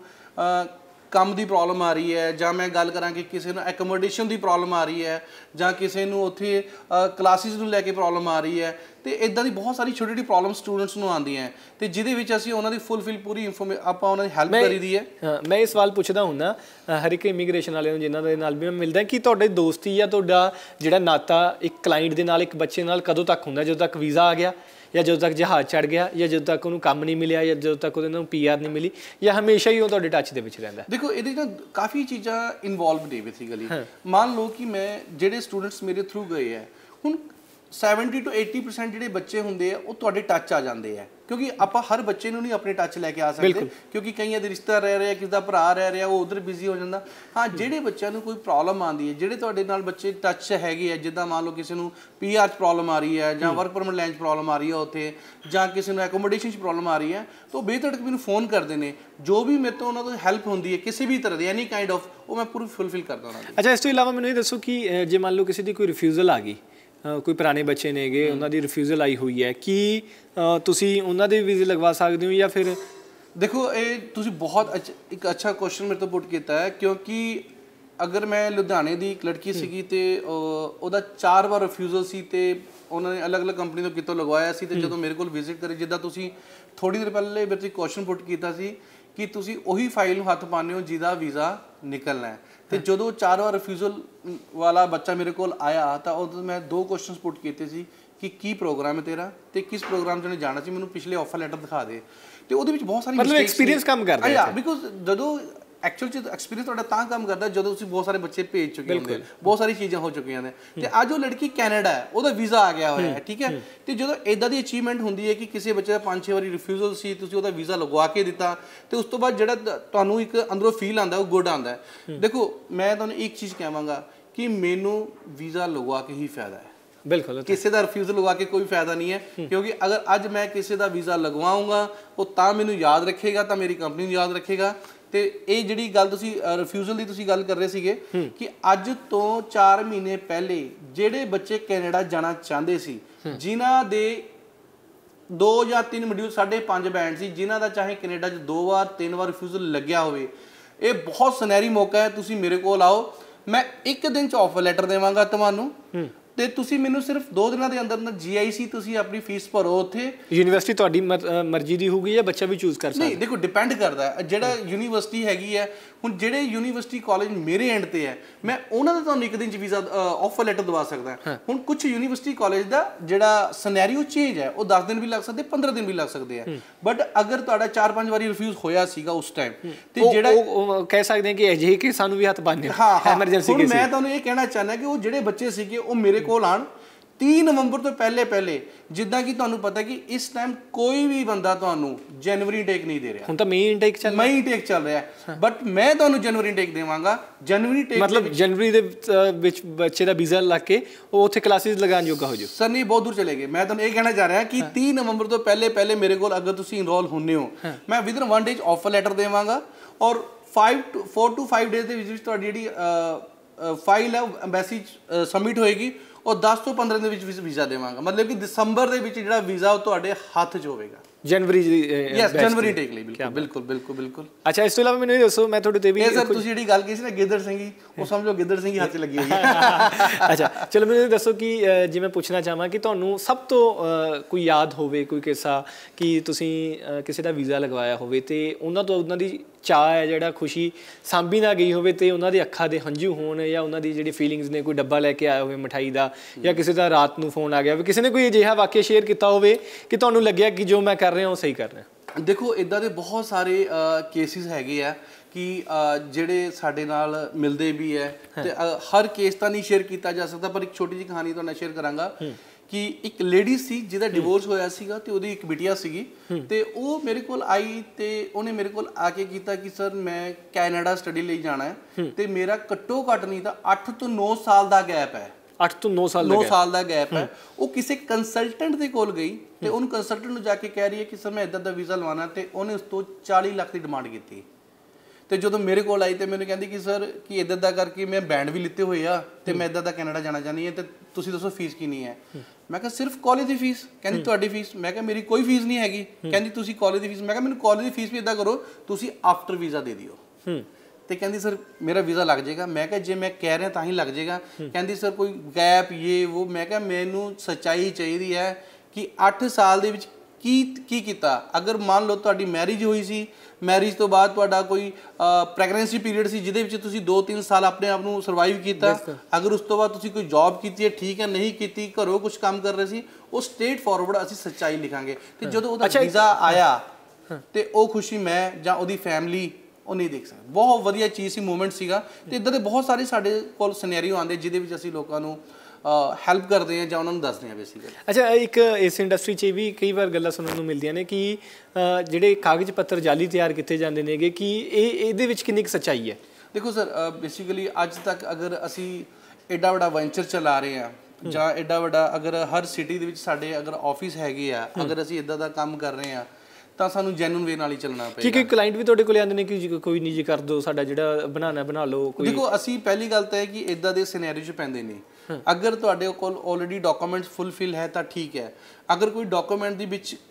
ਕੰਮ ਦੀ ਪ੍ਰੋਬਲਮ ਆ ਰਹੀ ਹੈ, ਜਾਂ ਮੈਂ ਗੱਲ ਕਰਾਂ ਕਿ ਕਿਸੇ ਨੂੰ ਐਕੋਮੋਡੇਸ਼ਨ ਦੀ ਪ੍ਰੋਬਲਮ ਆ ਰਹੀ ਹੈ, ਜਾਂ ਕਿਸੇ ਨੂੰ ਉੱਥੇ ਕਲਾਸਿਸ ਨੂੰ ਲੈ ਕੇ ਪ੍ਰੋਬਲਮ ਆ ਰਹੀ ਹੈ, ਤੇ ਇੱਦਾਂ ਦੀ ਬਹੁਤ ਸਾਰੀ ਛੋਟੀ ਛੋਟੀ ਪ੍ਰੋਬਲਮ ਸਟੂਡੈਂਟਸ ਨੂੰ ਆਉਂਦੀਆਂ, ਤੇ ਜਿਹਦੇ ਵਿੱਚ ਅਸੀਂ ਉਹਨਾਂ ਦੀ ਫੁੱਲਫਿਲ ਪੂਰੀ ਆਪਾਂ ਉਹਨਾਂ ਦੀ ਹੈਲਪ ਕਰੀਦੀ ਹੈ। ਮੈਂ ਇਹ ਸਵਾਲ ਪੁੱਛਦਾ ਹੁੰਦਾ ਹਰ ਇੱਕ ਇਮੀਗ੍ਰੇਸ਼ਨ ਵਾਲਿਆਂ ਨੂੰ ਜਿਨ੍ਹਾਂ ਦੇ ਨਾਲ ਵੀ ਮੈਂ ਮਿਲਦਾ ਕਿ ਤੁਹਾਡੇ ਦੋਸਤੀ ਜਾਂ ਤੁਹਾਡਾ ਜਿਹੜਾ ਨਾਤਾ ਇੱਕ ਕਲਾਇੰਟ ਦੇ ਨਾਲ, ਇੱਕ ਬੱਚੇ ਨਾਲ ਕਦੋਂ ਤੱਕ ਹੁੰਦਾ? ਜਦੋਂ ਤੱਕ ਵੀਜ਼ਾ ਆ ਗਿਆ, ਜਾਂ ਜਦੋਂ ਤੱਕ ਜਹਾਜ਼ ਚੜ੍ਹ ਗਿਆ, ਜਾਂ ਜਦੋਂ ਤੱਕ ਉਹਨੂੰ ਕੰਮ ਨਹੀਂ ਮਿਲਿਆ, ਜਾਂ ਜਦੋਂ ਤੱਕ ਉਹਦੇ ਨੂੰ PR ਨਹੀਂ ਮਿਲੀ, ਜਾਂ ਹਮੇਸ਼ਾ ਹੀ ਉਹ ਤੁਹਾਡੇ ਟੱਚ ਦੇ ਵਿੱਚ ਰਹਿੰਦਾ? ਦੇਖੋ, ਇਹਦੇ ਨਾਲ ਕਾਫੀ ਚੀਜ਼ਾਂ ਇਨਵੋਲਵਡ ਨੇ ਬੇਸਿਕਲੀ। ਮੰਨ ਲਓ ਕਿ ਮੈਂ ਜਿਹੜੇ ਸਟੂਡੈਂਟਸ ਮੇਰੇ ਥਰੂ ਗਏ ਹੈ, ਹੁਣ 70 to 80% ਜਿਹੜੇ ਬੱਚੇ ਹੁੰਦੇ ਆ ਉਹ ਤੁਹਾਡੇ ਟੱਚ ਆ ਜਾਂਦੇ ਆ, ਕਿਉਂਕਿ ਆਪਾਂ ਹਰ ਬੱਚੇ ਨੂੰ ਨਹੀਂ ਆਪਣੇ ਟੱਚ ਲੈ ਕੇ ਆ ਸਕਦੇ, ਕਿਉਂਕਿ ਕਈਆਂ ਦੇ ਰਿਸ਼ਤਾ ਰਹਿ ਰਿਹਾ, ਕਿਸੇ ਦਾ ਭਰਾ ਰਹਿ ਰਿਹਾ, ਉਹ ਉਧਰ ਬਿਜ਼ੀ ਹੋ ਜਾਂਦਾ। ਹਾਂ, ਜਿਹੜੇ ਬੱਚਿਆਂ ਨੂੰ ਕੋਈ ਪ੍ਰੋਬਲਮ ਆਉਂਦੀ ਹੈ, ਜਿਹੜੇ ਤੁਹਾਡੇ ਨਾਲ ਬੱਚੇ ਟੱਚ ਹੈਗੇ ਆ, ਜਿੱਦਾਂ ਮੰਨ ਲਓ ਕਿਸੇ ਨੂੰ PR 'ਚ ਪ੍ਰੋਬਲਮ ਆ ਰਹੀ ਹੈ, ਜਾਂ ਵਰਕ ਪਰਮਿਟ ਲੈਣ 'ਚ ਪ੍ਰੋਬਲਮ ਆ ਰਹੀ ਹੈ ਉੱਥੇ, ਜਾਂ ਕਿਸੇ ਨੂੰ ਐਕੋਮੋਡੇਸ਼ਨ 'ਚ ਪ੍ਰੋਬਲਮ ਆ ਰਹੀ ਹੈ, ਤਾਂ ਬੇਧੜਕ ਮੈਨੂੰ ਫੋਨ ਕਰਦੇ ਨੇ। ਜੋ ਵੀ ਮੇਰੇ ਤੋਂ ਉਹਨਾਂ ਤੋਂ ਹੈਲਪ ਹੁੰਦੀ ਹੈ ਕਿਸੇ ਵੀ ਤਰ੍ਹਾਂ ਦੀ, ਐਨੀ ਕਾਈਂਡ ਆਫ, ਉਹ ਮੈਂ ਪੂਰੀ ਫੁੱਲਫਿਲ ਕਰਦਾ ਉਹਨਾਂ ਦੀ। ਅੱਛਾ, ਇਸ ਤੋਂ ਇਲਾਵਾ ਮੈਨੂੰ ਇਹ ਦੱਸੋ ਕਿ ਜੇ ਮੰਨ ਲਓ ਕਿਸੇ ਦੀ ਕੋਈ ਰਿਫਿਊਜ਼ਲ ਆ ਗਈ, ਕੋਈ ਪੁਰਾਣੇ ਬੱਚੇ ਨੇਗੇ, ਉਹਨਾਂ ਦੀ ਰਿਫਿਊਜ਼ਲ ਆਈ ਹੋਈ ਹੈ, ਕੀ ਤੁਸੀਂ ਉਹਨਾਂ ਦੇ ਵੀਜ਼ੇ ਲਗਵਾ ਸਕਦੇ ਹੋ, ਜਾਂ ਫਿਰ देखो ये तुसी बहुत एक अच्छा क्वेश्चन मेरे तो पुट किया है, क्योंकि अगर मैं लुधियाने ਦੀ ਇੱਕ ਲੜਕੀ ਸੀਗੀ ਤੇ ਉਹਦਾ 4 ਵਾਰ ਰਿਫਿਊਜ਼ਲ ਸੀ ਤੇ ਉਹਨਾਂ ਨੇ ਅਲੱਗ-ਅਲੱਗ ਕੰਪਨੀ ਤੋਂ ਕਿਤੋਂ ਲਗਵਾਇਆ ਸੀ। ਤੇ ਜਦੋਂ ਮੇਰੇ ਕੋਲ ਵਿਜ਼ਿਟ ਕਰੇ, ਜਿੱਦਾਂ ਤੁਸੀਂ ਥੋੜੀ ਦੇਰ ਪਹਿਲੇ ਮੇਰੇ ਤੇ ਕੁਐਸਚਨ ਪੁੱਟ ਕੀਤਾ ਸੀ ਕਿ ਤੁਸੀਂ ਉਹੀ ਫਾਈਲ ਨੂੰ ਹੱਥ ਪਾਉਂਦੇ ਹੋ ਜਿਹਦਾ ਵੀਜ਼ਾ ਨਿਕਲਣਾ ਹੈ। ਤੇ ਜਦੋਂ 4 ਵਾਰ ਰਿਫਿਊਜ਼ਲ ਵਾਲਾ ਬੱਚਾ ਮੇਰੇ ਕੋਲ ਆਇਆ ਤਾਂ ਉਦੋਂ ਮੈਂ 2 ਕੁਐਸਚਨਸ ਪੁੱਟ ਕੀਤੇ ਸੀ ਕਿ ਕੀ ਪ੍ਰੋਗਰਾਮ ਹੈ ਤੇਰਾ ਤੇ ਕਿਸ ਪ੍ਰੋਗਰਾਮ 'ਚ ਉਹਨੇ ਜਾਣਾ ਸੀ, ਮੈਨੂੰ ਪਿਛਲੇ ਆਫਰ ਲੈਟਰ ਦਿਖਾ ਦੇ। ਤੇ ਉਹਦੇ ਵਿੱਚ ਬਹੁਤ ਸਾਰੀ ਮਤਲਬ ਐਕਸਪੀਰੀਅੰਸ ਕੰਮ ਕਰਦਾ ਹੈ। ਹਾਂ, ਬਿਕੋਜ਼ ਜਦੋਂ ਐਕਚੁਅਲ 'ਚ ਐਕਸਪੀਰੀਅੰਸ ਤੁਹਾਡਾ ਤਾਂ ਕੰਮ ਕਰਦਾ ਜਦੋਂ ਤੁਸੀਂ ਬਹੁਤ ਸਾਰੇ ਬੱਚੇ ਭੇਜ ਚੁੱਕੇ ਹੁੰਦੇ, ਬਹੁਤ ਸਾਰੀ ਚੀਜ਼ਾਂ ਹੋ ਚੁੱਕੀਆਂ ਨੇ। ਤੇ ਅੱਜ ਉਹ ਲੜਕੀ ਕੈਨੇਡਾ ਹੈ, ਉਹਦਾ ਵੀਜ਼ਾ ਆ ਗਿਆ ਹੋਇਆ ਹੈ, ਠੀਕ ਹੈ। ਤੇ ਜਦੋਂ ਇਦਾਂ ਦੀ ਅਚੀਵਮੈਂਟ ਹੁੰਦੀ ਹੈ ਕਿ ਕਿਸੇ ਬੱਚੇ ਦਾ 5-6 ਵਾਰੀ ਰਿਫਿਊਜ਼ਲ ਸੀ, ਤੁਸੀਂ ਉਹਦਾ ਵੀਜ਼ਾ ਲਗਵਾ ਕੇ ਦਿੱਤਾ, ਤੇ ਉਸ ਤੋਂ ਬਾਅਦ ਜਿਹੜਾ ਤੁਹਾਨੂੰ ਇੱਕ ਅੰਦਰੋਂ ਫੀਲ ਆਉਂਦਾ ਉਹ ਗੁੱਡ ਆਉਂਦਾ ਹੈ। ਦੇਖੋ ਮੈਂ ਤੁਹਾਨੂੰ ਇੱਕ ਚੀਜ਼ ਕਹਾਂਗਾ ਕਿ ਮੈਨੂੰ ਵੀਜ਼ਾ ਲਗਵਾ ਕੇ ਹੀ ਫਾਇਦਾ ਹੈ, ਬਿਲਕੁਲ। ਕਿਸੇ ਦਾ ਰਿਫਿਊਜ਼ਲ ਲਗਵਾ ਕੇ ਕੋਈ ਫਾਇਦਾ ਨਹੀਂ ਹੈ, ਕਿਉਂਕਿ ਅਗਰ ਅੱਜ ਮੈਂ ਕਿਸੇ ਦਾ ਵੀਜ਼ਾ ਲਗਵਾਉਂਗਾ ਉਹ ਤਾਂ ਮੈਨੂੰ ਯਾਦ ਰੱਖੇਗਾ, ਤਾਂ ਮੇਰੀ ਕੰਪਨੀ ਨੂੰ ਯਾਦ ਰੱਖੇਗਾ। ਤੇ ਇਹ ਜਿਹੜੀ ਗੱਲ ਤੁਸੀਂ ਰਿਫਿਊਜ਼ਲ ਦੀ ਤੁਸੀਂ ਗੱਲ ਕਰ ਰਹੇ ਸੀਗੇ ਕਿ ਅੱਜ ਤੋਂ 4 ਮਹੀਨੇ ਪਹਿਲੇ ਜਿਹੜੇ ਬੱਚੇ ਕੈਨੇਡਾ ਜਾਣਾ ਚਾਹੁੰਦੇ ਸੀ, ਜਿਨ੍ਹਾਂ ਦੇ 2 ਜਾਂ 3 ਮੋਡਿਊਲ 5.5 ਬੈਂਡ ਸੀ, ਜਿਨ੍ਹਾਂ ਦਾ ਚਾਹੇ ਕੈਨੇਡਾ 'ਚ 2 ਵਾਰ 3 ਵਾਰ ਰਿਫਿਊਜ਼ਲ ਲੱਗਿਆ ਹੋਵੇ, ਇਹ ਬਹੁਤ ਸੁਨਹਿਰੀ ਮੌਕਾ ਹੈ। ਤੁਸੀਂ ਮੇਰੇ ਕੋਲ ਆਓ, ਮੈਂ 1 ਦਿਨ 'ਚ ਆਫਰ ਲੈਟਰ ਦੇਵਾਂਗਾ ਤੁਹਾਨੂੰ, ਤੇ ਤੁਸੀਂ ਮੈਨੂੰ ਸਿਰਫ 2 ਦਿਨਾਂ ਦੇ ਅੰਦਰ ਅੰਦਰ GIC ਤੁਸੀਂ ਆਪਣੀ ਫੀਸ ਭਰੋ। ਉੱਥੇ ਯੂਨੀਵਰਸਿਟੀ ਤੁਹਾਡੀ ਮਰਜ਼ੀ ਦੀ ਹੋਊਗੀ ਜਾਂ ਬੱਚਾ ਵੀ ਚੂਜ਼ ਕਰ ਸਕਦਾ? ਨਹੀਂ, ਦੇਖੋ ਡਿਪੈਂਡ ਕਰਦਾ ਹੈ ਜਿਹੜਾ ਯੂਨੀਵਰਸਿਟੀ ਹੈਗੀ ਹੈ। ਹੁਣ ਜਿਹੜੇ ਯੂਨੀਵਰਸਿਟੀ ਕਾਲਜ ਮੇਰੇ ਐਂਡ ਤੇ ਹੈ, ਮੈਂ ਉਹਨਾਂ ਦਾ ਤੁਹਾਨੂੰ 1 ਦਿਨ 'ਚ ਵੀਜ਼ਾ ਆਫਰ ਲੈਟਰ ਦਵਾ ਸਕਦਾ। ਹੁਣ ਕੁਝ ਯੂਨੀਵਰਸਿਟੀ ਕਾਲਜ ਦਾ ਜਿਹੜਾ ਸਿਨੈਰੀਓ ਚੇਂਜ ਹੈ, ਉਹ 10 ਦਿਨ ਵੀ ਲੱਗ ਸਕਦੇ, 15 ਦਿਨ ਵੀ ਲੱਗ ਸਕਦੇ ਆ। ਬਟ ਅਗਰ ਤੁਹਾਡਾ 4-5 ਵਾਰੀ ਰਿਫਿਊਜ਼ ਹੋਇਆ ਸੀਗਾ ਉਸ ਟਾਈਮ, ਤੇ ਜਿਹੜਾ ਉਹ ਕਹਿ ਸਕਦੇ ਹਾਂ ਕਿ ਅਜਿਹੇ ਕਿ ਸਾਨੂੰ ਵੀ ਹੱਥ ਪਾਉਂਦੇ ਐਮਰਜੈਂਸੀ ਕੇਸ। ਮੈਂ ਤੁਹਾਨੂੰ ਇਹ ਕਹਿਣਾ ਚਾਹੁੰਦਾ ਕਿ ਉਹ ਜਿਹੜੇ ਬੱਚੇ ਸੀਗੇ ਉਹ ਮੇਰੇ ਕੋਲ ਆਣ 3 ਨਵੰਬਰ ਤੋਂ ਪਹਿਲੇ ਜਿੱਦਾਂ ਕਿ ਤੁਹਾਨੂੰ ਪਤਾ ਕਿ ਇਸ ਟਾਈਮ ਕੋਈ ਵੀ ਬੰਦਾ ਤੁਹਾਨੂੰ ਜਨਵਰੀ ਇਨਟੇਕ ਨਹੀਂ ਦੇ ਰਿਹਾ। ਹੁਣ ਤਾਂ ਮਈ ਇਨਟੇਕ ਚੱਲ ਰਿਹਾ, ਬਟ ਮੈਂ ਤੁਹਾਨੂੰ ਜਨਵਰੀ ਇਨਟੇਕ ਦੇਵਾਂਗਾ। ਜਨਵਰੀ ਇਨਟੇਕ ਮਤਲਬ ਜਨਵਰੀ ਦੇ ਵਿੱਚ ਬੱਚੇ ਦਾ ਵੀਜ਼ਾ ਲੱਗ ਕੇ ਉਹ ਉੱਥੇ ਕਲਾਸਿਸ ਲਗਾਉਣ ਜੋਗਾ ਹੋ ਜਾਊ। ਸਰ ਨਹੀਂ, ਬਹੁਤ ਦੂਰ ਚਲੇ ਗਏ। ਮੈਂ ਤੁਹਾਨੂੰ ਇਹ ਕਹਿਣਾ ਚਾਹ ਰਿਹਾ ਕਿ 3 ਨਵੰਬਰ ਤੋਂ ਪਹਿਲੇ ਮੇਰੇ ਕੋਲ ਅਗਰ ਤੁਸੀਂ ਇਨਰੋਲ ਹੁੰਦੇ ਹੋ, ਮੈਂ ਵਿਦਨ 1 ਡੇ 'ਚ ਆਫਰ ਲੈਟਰ ਦੇਵਾਂਗਾ, ਔਰ 4 to 5 ਡੇਜ਼ ਦੇ ਵਿੱਚ ਤੁਹਾਡੀ ਜਿਹੜੀ ਫਾਈਲ ਹੈ ਐਮਬੈਸੀ ਸਬਮਿਟ ਹੋਏਗੀ, और 10 ਤੋਂ 15 ਦੇ ਵਿੱਚ ਵੀਜ਼ਾ ਦੇਵਾਂਗਾ। ਮਤਲਬ ਕਿ ਦਸੰਬਰ ਦੇ ਵਿੱਚ ਜਿਹੜਾ ਵੀਜ਼ਾ ਉਹ ਤੁਹਾਡੇ ਹੱਥ 'ਚ ਹੋਵੇਗਾ। ਜਨਵਰੀ ਜਨਵਰੀ ਟੇਕ ਲਈ ਬਿਲਕੁਲ। ਅੱਛਾ, ਇਸ ਤੋਂ ਇਲਾਵਾ ਮੈਨੂੰ ਇਹ ਦੱਸੋ, ਮੈਂ ਤੁਹਾਡੇ ਤੇ ਵੀ ਸਰ ਤੁਸੀਂ ਜਿਹੜੀ ਗੱਲ ਕੀਤੀ ਸੀ ਨਾ ਗਿੱਦੜ ਸਿੰਘੀ, ਉਹ ਸਮਝੋ ਗਿੱਦੜ ਸਿੰਘੀ ਹੱਥ 'ਚ ਲੱਗੀ ਹੋਈ ਹੈ। ਅੱਛਾ, ਚਲੋ ਮੈਨੂੰ ਇਹ ਦੱਸੋ ਕਿ ਜੇ ਮੈਂ ਪੁੱਛਣਾ ਚਾਹਾਂ ਕਿ ਤੁਹਾਨੂੰ ਸਭ ਤੋਂ ਕੋਈ ਯਾਦ ਹੋਵੇ ਕੋਈ ਕਿੱਸਾ ਕਿ ਤੁਸੀਂ ਕਿਸੇ ਦਾ ਵੀਜ਼ਾ ਲਗਵਾਇਆ ਹੋਵੇ ਤੇ ਉਹਨਾਂ ਦੀ ਚਾਹ ਹੈ ਜਿਹੜਾ ਖੁਸ਼ੀ ਸਾਂਭੀ ਨਾ ਗਈ ਹੋਵੇ ਤੇ ਉਹਨਾਂ ਦੀ ਅੱਖਾਂ ਦੇ ਹੰਝੂ ਹੋਣ, ਜਾਂ ਉਹਨਾਂ ਦੀ ਜਿਹੜੀ ਫੀਲਿੰਗਸ ਨੇ, ਕੋਈ ਡੱਬਾ ਲੈ ਕੇ ਆਇਆ ਹੋਵੇ ਮਿਠਾਈ ਦਾ, ਜਾਂ ਕਿਸੇ ਦਾ ਰਾਤ ਨੂੰ ਫੋਨ ਆ ਗਿਆ ਹੋਵੇ, ਕਿਸੇ ਨੇ ਕੋਈ ਅਜਿਹਾ ਵਾਕਿਆ ਸ਼ੇਅਰ ਕੀਤਾ ਹੋਵੇ ਕਿ ਤੁਹਾਨੂੰ ਲੱਗਿਆ ਕਿ ਜੋ ਮੈਂ ਕਰ ਰਿਹਾ ਉਹ ਸਹੀ ਕਰ ਰਿਹਾ? ਦੇਖੋ ਇੱਦਾਂ ਦੇ ਬਹੁਤ ਸਾਰੇ ਕੇਸਿਸ ਹੈਗੇ ਆ ਕਿ ਜਿਹੜੇ ਸਾਡੇ ਨਾਲ ਮਿਲਦੇ ਵੀ ਹੈ, ਤੇ ਹਰ ਕੇਸ ਤਾਂ ਨਹੀਂ ਸ਼ੇਅਰ ਕੀਤਾ ਜਾ ਸਕਦਾ, ਪਰ ਇੱਕ ਛੋਟੀ ਜਿਹੀ ਕਹਾਣੀ ਤੁਹਾਨੂੰ ਸ਼ੇਅਰ ਕਰਾਂਗਾ ਕਿ ਇੱਕ ਲੇਡੀ ਸੀ ਜਿਹਦਾ ਡਿਵੋਰਸ ਹੋਇਆ ਸੀਗਾ ਤੇ ਉਹਦੀ ਇੱਕ ਬਿਟੀਆ ਸੀਗੀ, ਤੇ ਉਹ ਮੇਰੇ ਕੋਲ ਆਈ ਤੇ ਉਹਨੇ ਮੇਰੇ ਕੋਲ ਆ ਕੇ ਕੀਤਾ ਕਿ ਸਰ ਮੈਂ ਕੈਨੇਡਾ ਸਟੱਡੀ ਲਈ ਜਾਣਾ ਹੈ, ਤੇ ਮੇਰਾ ਘੱਟੋ ਘੱਟ ਨਹੀਂ ਤਾਂ 8 ਤੋਂ 9 ਸਾਲ ਦਾ ਗੈਪ ਹੈ। 8 ਤੋਂ 9 ਸਾਲ ਦਾ ਗੈਪ ਹੈ। ਉਹ ਕਿਸੇ ਕੰਸਲਟੈਂਟ ਦੇ ਕੋਲ ਗਈ ਤੇ ਉਹਨੂੰ ਕੰਸਲਟੈਂਟ ਨੂੰ ਜਾ ਕੇ ਕਹਿ ਰਹੀ ਹੈ ਕਿ ਸਰ ਮੈਂ ਇੱਦਾਂ ਦਾ ਵੀਜ਼ਾ ਲਵਾਉਣਾ, ਤੇ ਉਹਨੇ ਉਸ ਤੋਂ 40 ਲੱਖ ਦੀ ਡਿਮਾਂਡ ਕੀਤੀ। ਤੇ ਜਦੋਂ ਮੇਰੇ ਕੋਲ ਆਈ ਤੇ ਮੈਨੂੰ ਕਹਿੰਦੀ ਕਿ ਸਰ ਕਿ ਇੱਦਾਂ ਦਾ ਕਰਕੇ ਮੈਂ ਬੈਂਡ ਵੀ ਲਿੱਤੇ ਹੋਏ ਆ ਤੇ ਮੈਂ ਇੱਦਾਂ ਦਾ ਕੈਨੇਡਾ ਜਾਣਾ ਚਾਹੁੰਦੀ ਹਾਂ, ਤੇ ਤੁਸੀਂ ਦੱਸੋ ਫੀਸ ਕਿੰਨੀ ਹੈ? ਮੈਂ ਕਿਹਾ ਸਿਰਫ ਕਾਲਜ ਦੀ ਫੀਸ। ਕਹਿੰਦੀ ਤੁਹਾਡੀ ਫੀਸ? ਮੈਂ ਕਿਹਾ ਮੇਰੀ ਕੋਈ ਫੀਸ ਨਹੀਂ ਹੈਗੀ। ਕਹਿੰਦੀ ਤੁਸੀਂ ਕਾਲਜ ਦੀ ਫੀਸ? ਮੈਂ ਕਿਹਾ ਮੈਨੂੰ ਕਾਲਜ ਦੀ ਫੀਸ ਵੀ ਇੱਦਾਂ ਕਰੋ, ਤੁਸੀਂ ਆਫਟਰ ਵੀਜ਼ਾ ਦੇ ਦਿਓ। ਤੇ ਕਹਿੰਦੀ ਸਰ ਮੇਰਾ ਵੀਜ਼ਾ ਲੱਗ ਜਾਏਗਾ। ਮੈਂ ਕਿਹਾ ਜੇ ਮੈਂ ਕਹਿ ਰਿਹਾ ਤਾਂ ਹੀ ਲੱਗ ਜਾਏਗਾ। ਕਹਿੰਦੀ ਸਰ ਕੋਈ ਗੈਪ ਇਹ ਉਹ। ਮੈਂ ਕਿਹਾ ਮੈਨੂੰ ਸੱਚਾਈ ਚਾਹੀਦੀ ਹੈ ਕਿ 8 ਸਾਲ ਦੇ ਵਿੱਚ ਕੀ ਕੀਤਾ। ਅਗਰ ਮੰਨ ਲਓ ਤੁਹਾਡੀ ਮੈਰਿਜ ਹੋਈ ਸੀ, ਮੈਰਿਜ ਤੋਂ ਬਾਅਦ ਤੁਹਾਡਾ ਕੋਈ ਪ੍ਰੈਗਨੈਂਸੀ ਪੀਰੀਅਡ ਸੀ ਜਿਹਦੇ ਵਿੱਚ ਤੁਸੀਂ 2-3 ਸਾਲ ਆਪਣੇ ਆਪ ਨੂੰ ਸਰਵਾਈਵ ਕੀਤਾ, ਅਗਰ ਉਸ ਤੋਂ ਬਾਅਦ ਤੁਸੀਂ ਕੋਈ ਜੌਬ ਕੀਤੀ ਹੈ, ਠੀਕ ਹੈ, ਨਹੀਂ ਕੀਤੀ, ਘਰੋਂ ਕੁਝ ਕੰਮ ਕਰ ਰਹੇ ਸੀ, ਉਹ ਸਟੇਟ ਫਾਰਵਰਡ ਅਸੀਂ ਸੱਚਾਈ ਲਿਖਾਂਗੇ। ਤੇ ਜਦੋਂ ਉਹਦਾ ਵੀਜ਼ਾ ਆਇਆ ਤੇ ਉਹ ਖੁਸ਼ੀ ਮੈਂ ਜਾਂ ਉਹਦੀ ਫੈਮਿਲੀ ਉਹ ਨਹੀਂ ਦੇਖ ਸਕਦੇ। ਬਹੁਤ ਵਧੀਆ ਚੀਜ਼ ਸੀ, ਮੂਮੈਂਟ ਸੀਗਾ। ਤੇ ਇੱਦਾਂ ਦੇ ਬਹੁਤ ਸਾਰੇ ਸਾਡੇ ਕੋਲ ਸਿਨੈਰੀਓ ਆਉਂਦੇ ਜਿਹਦੇ ਵਿੱਚ ਅਸੀਂ ਲੋਕਾਂ ਨੂੰ ਹੈਲਪ ਕਰਦੇ ਹਾਂ ਜਾਂ ਉਹਨਾਂ ਨੂੰ ਦੱਸਦੇ ਹਾਂ ਬੇਸਿਕਲੀ। ਅੱਛਾ, ਇੱਕ ਇਸ ਇੰਡਸਟਰੀ 'ਚ ਵੀ ਕਈ ਵਾਰ ਗੱਲਾਂ ਸੁਣਨ ਨੂੰ ਮਿਲਦੀਆਂ ਨੇ ਕਿ ਜਿਹੜੇ ਕਾਗਜ਼ ਪੱਤਰ ਜਾਲੀ ਤਿਆਰ ਕੀਤੇ ਜਾਂਦੇ ਨੇਗੇ, ਕਿ ਇਹਦੇ ਵਿੱਚ ਕਿੰਨੀ ਕੁ ਸੱਚਾਈ ਹੈ? ਦੇਖੋ ਸਰ, ਬੇਸਿਕਲੀ ਅੱਜ ਤੱਕ ਅਗਰ ਅਸੀਂ ਐਡਾ ਵੱਡਾ ਵੈਂਚਰ ਚਲਾ ਰਹੇ ਹਾਂ ਜਾਂ ਐਡਾ ਵੱਡਾ ਅਗਰ ਹਰ ਸਿਟੀ ਦੇ ਵਿੱਚ ਸਾਡੇ ਅਗਰ ਆਫਿਸ ਹੈਗੇ ਆ, ਅਗਰ ਅਸੀਂ ਇੱਦਾਂ ਦਾ ਕੰਮ ਕਰ ਰਹੇ ਹਾਂ ਤਾਂ ਸਾਨੂੰ ਜੈਨੂਨ ਵੇ ਨਾਲ ਹੀ ਚੱਲਣਾ ਪਏਗਾ। ਕਿ ਕਲਾਇੰਟ ਵੀ ਤੁਹਾਡੇ ਕੋਲ ਆਉਂਦੇ ਨੇ ਕਿ ਕੋਈ ਨਹੀਂ ਜੀ ਕਰ ਦਿਓ, ਸਾਡਾ ਜਿਹੜਾ ਬਣਾਉਣਾ ਬਣਾ ਲਓ ਕੋਈ? ਦੇਖੋ ਅਸੀਂ ਪਹਿਲੀ ਗੱਲ ਤਾਂ ਹੈ ਕਿ ਇੱਦਾਂ ਦੇ ਸਿਨੈਰੀਓ 'ਚ ਪੈਂਦੇ ਨਹੀਂ। ਅਗਰ ਤੁਹਾਡੇ ਕੋਲ ਆਲਰੇਡੀ ਡਾਕੂਮੈਂਟਸ ਫੁੱਲਫਿਲ ਹੈ ਤਾਂ ਠੀਕ ਹੈ। ਅਗਰ ਕੋਈ ਡਾਕੂਮੈਂਟ ਦੇ ਵਿੱਚ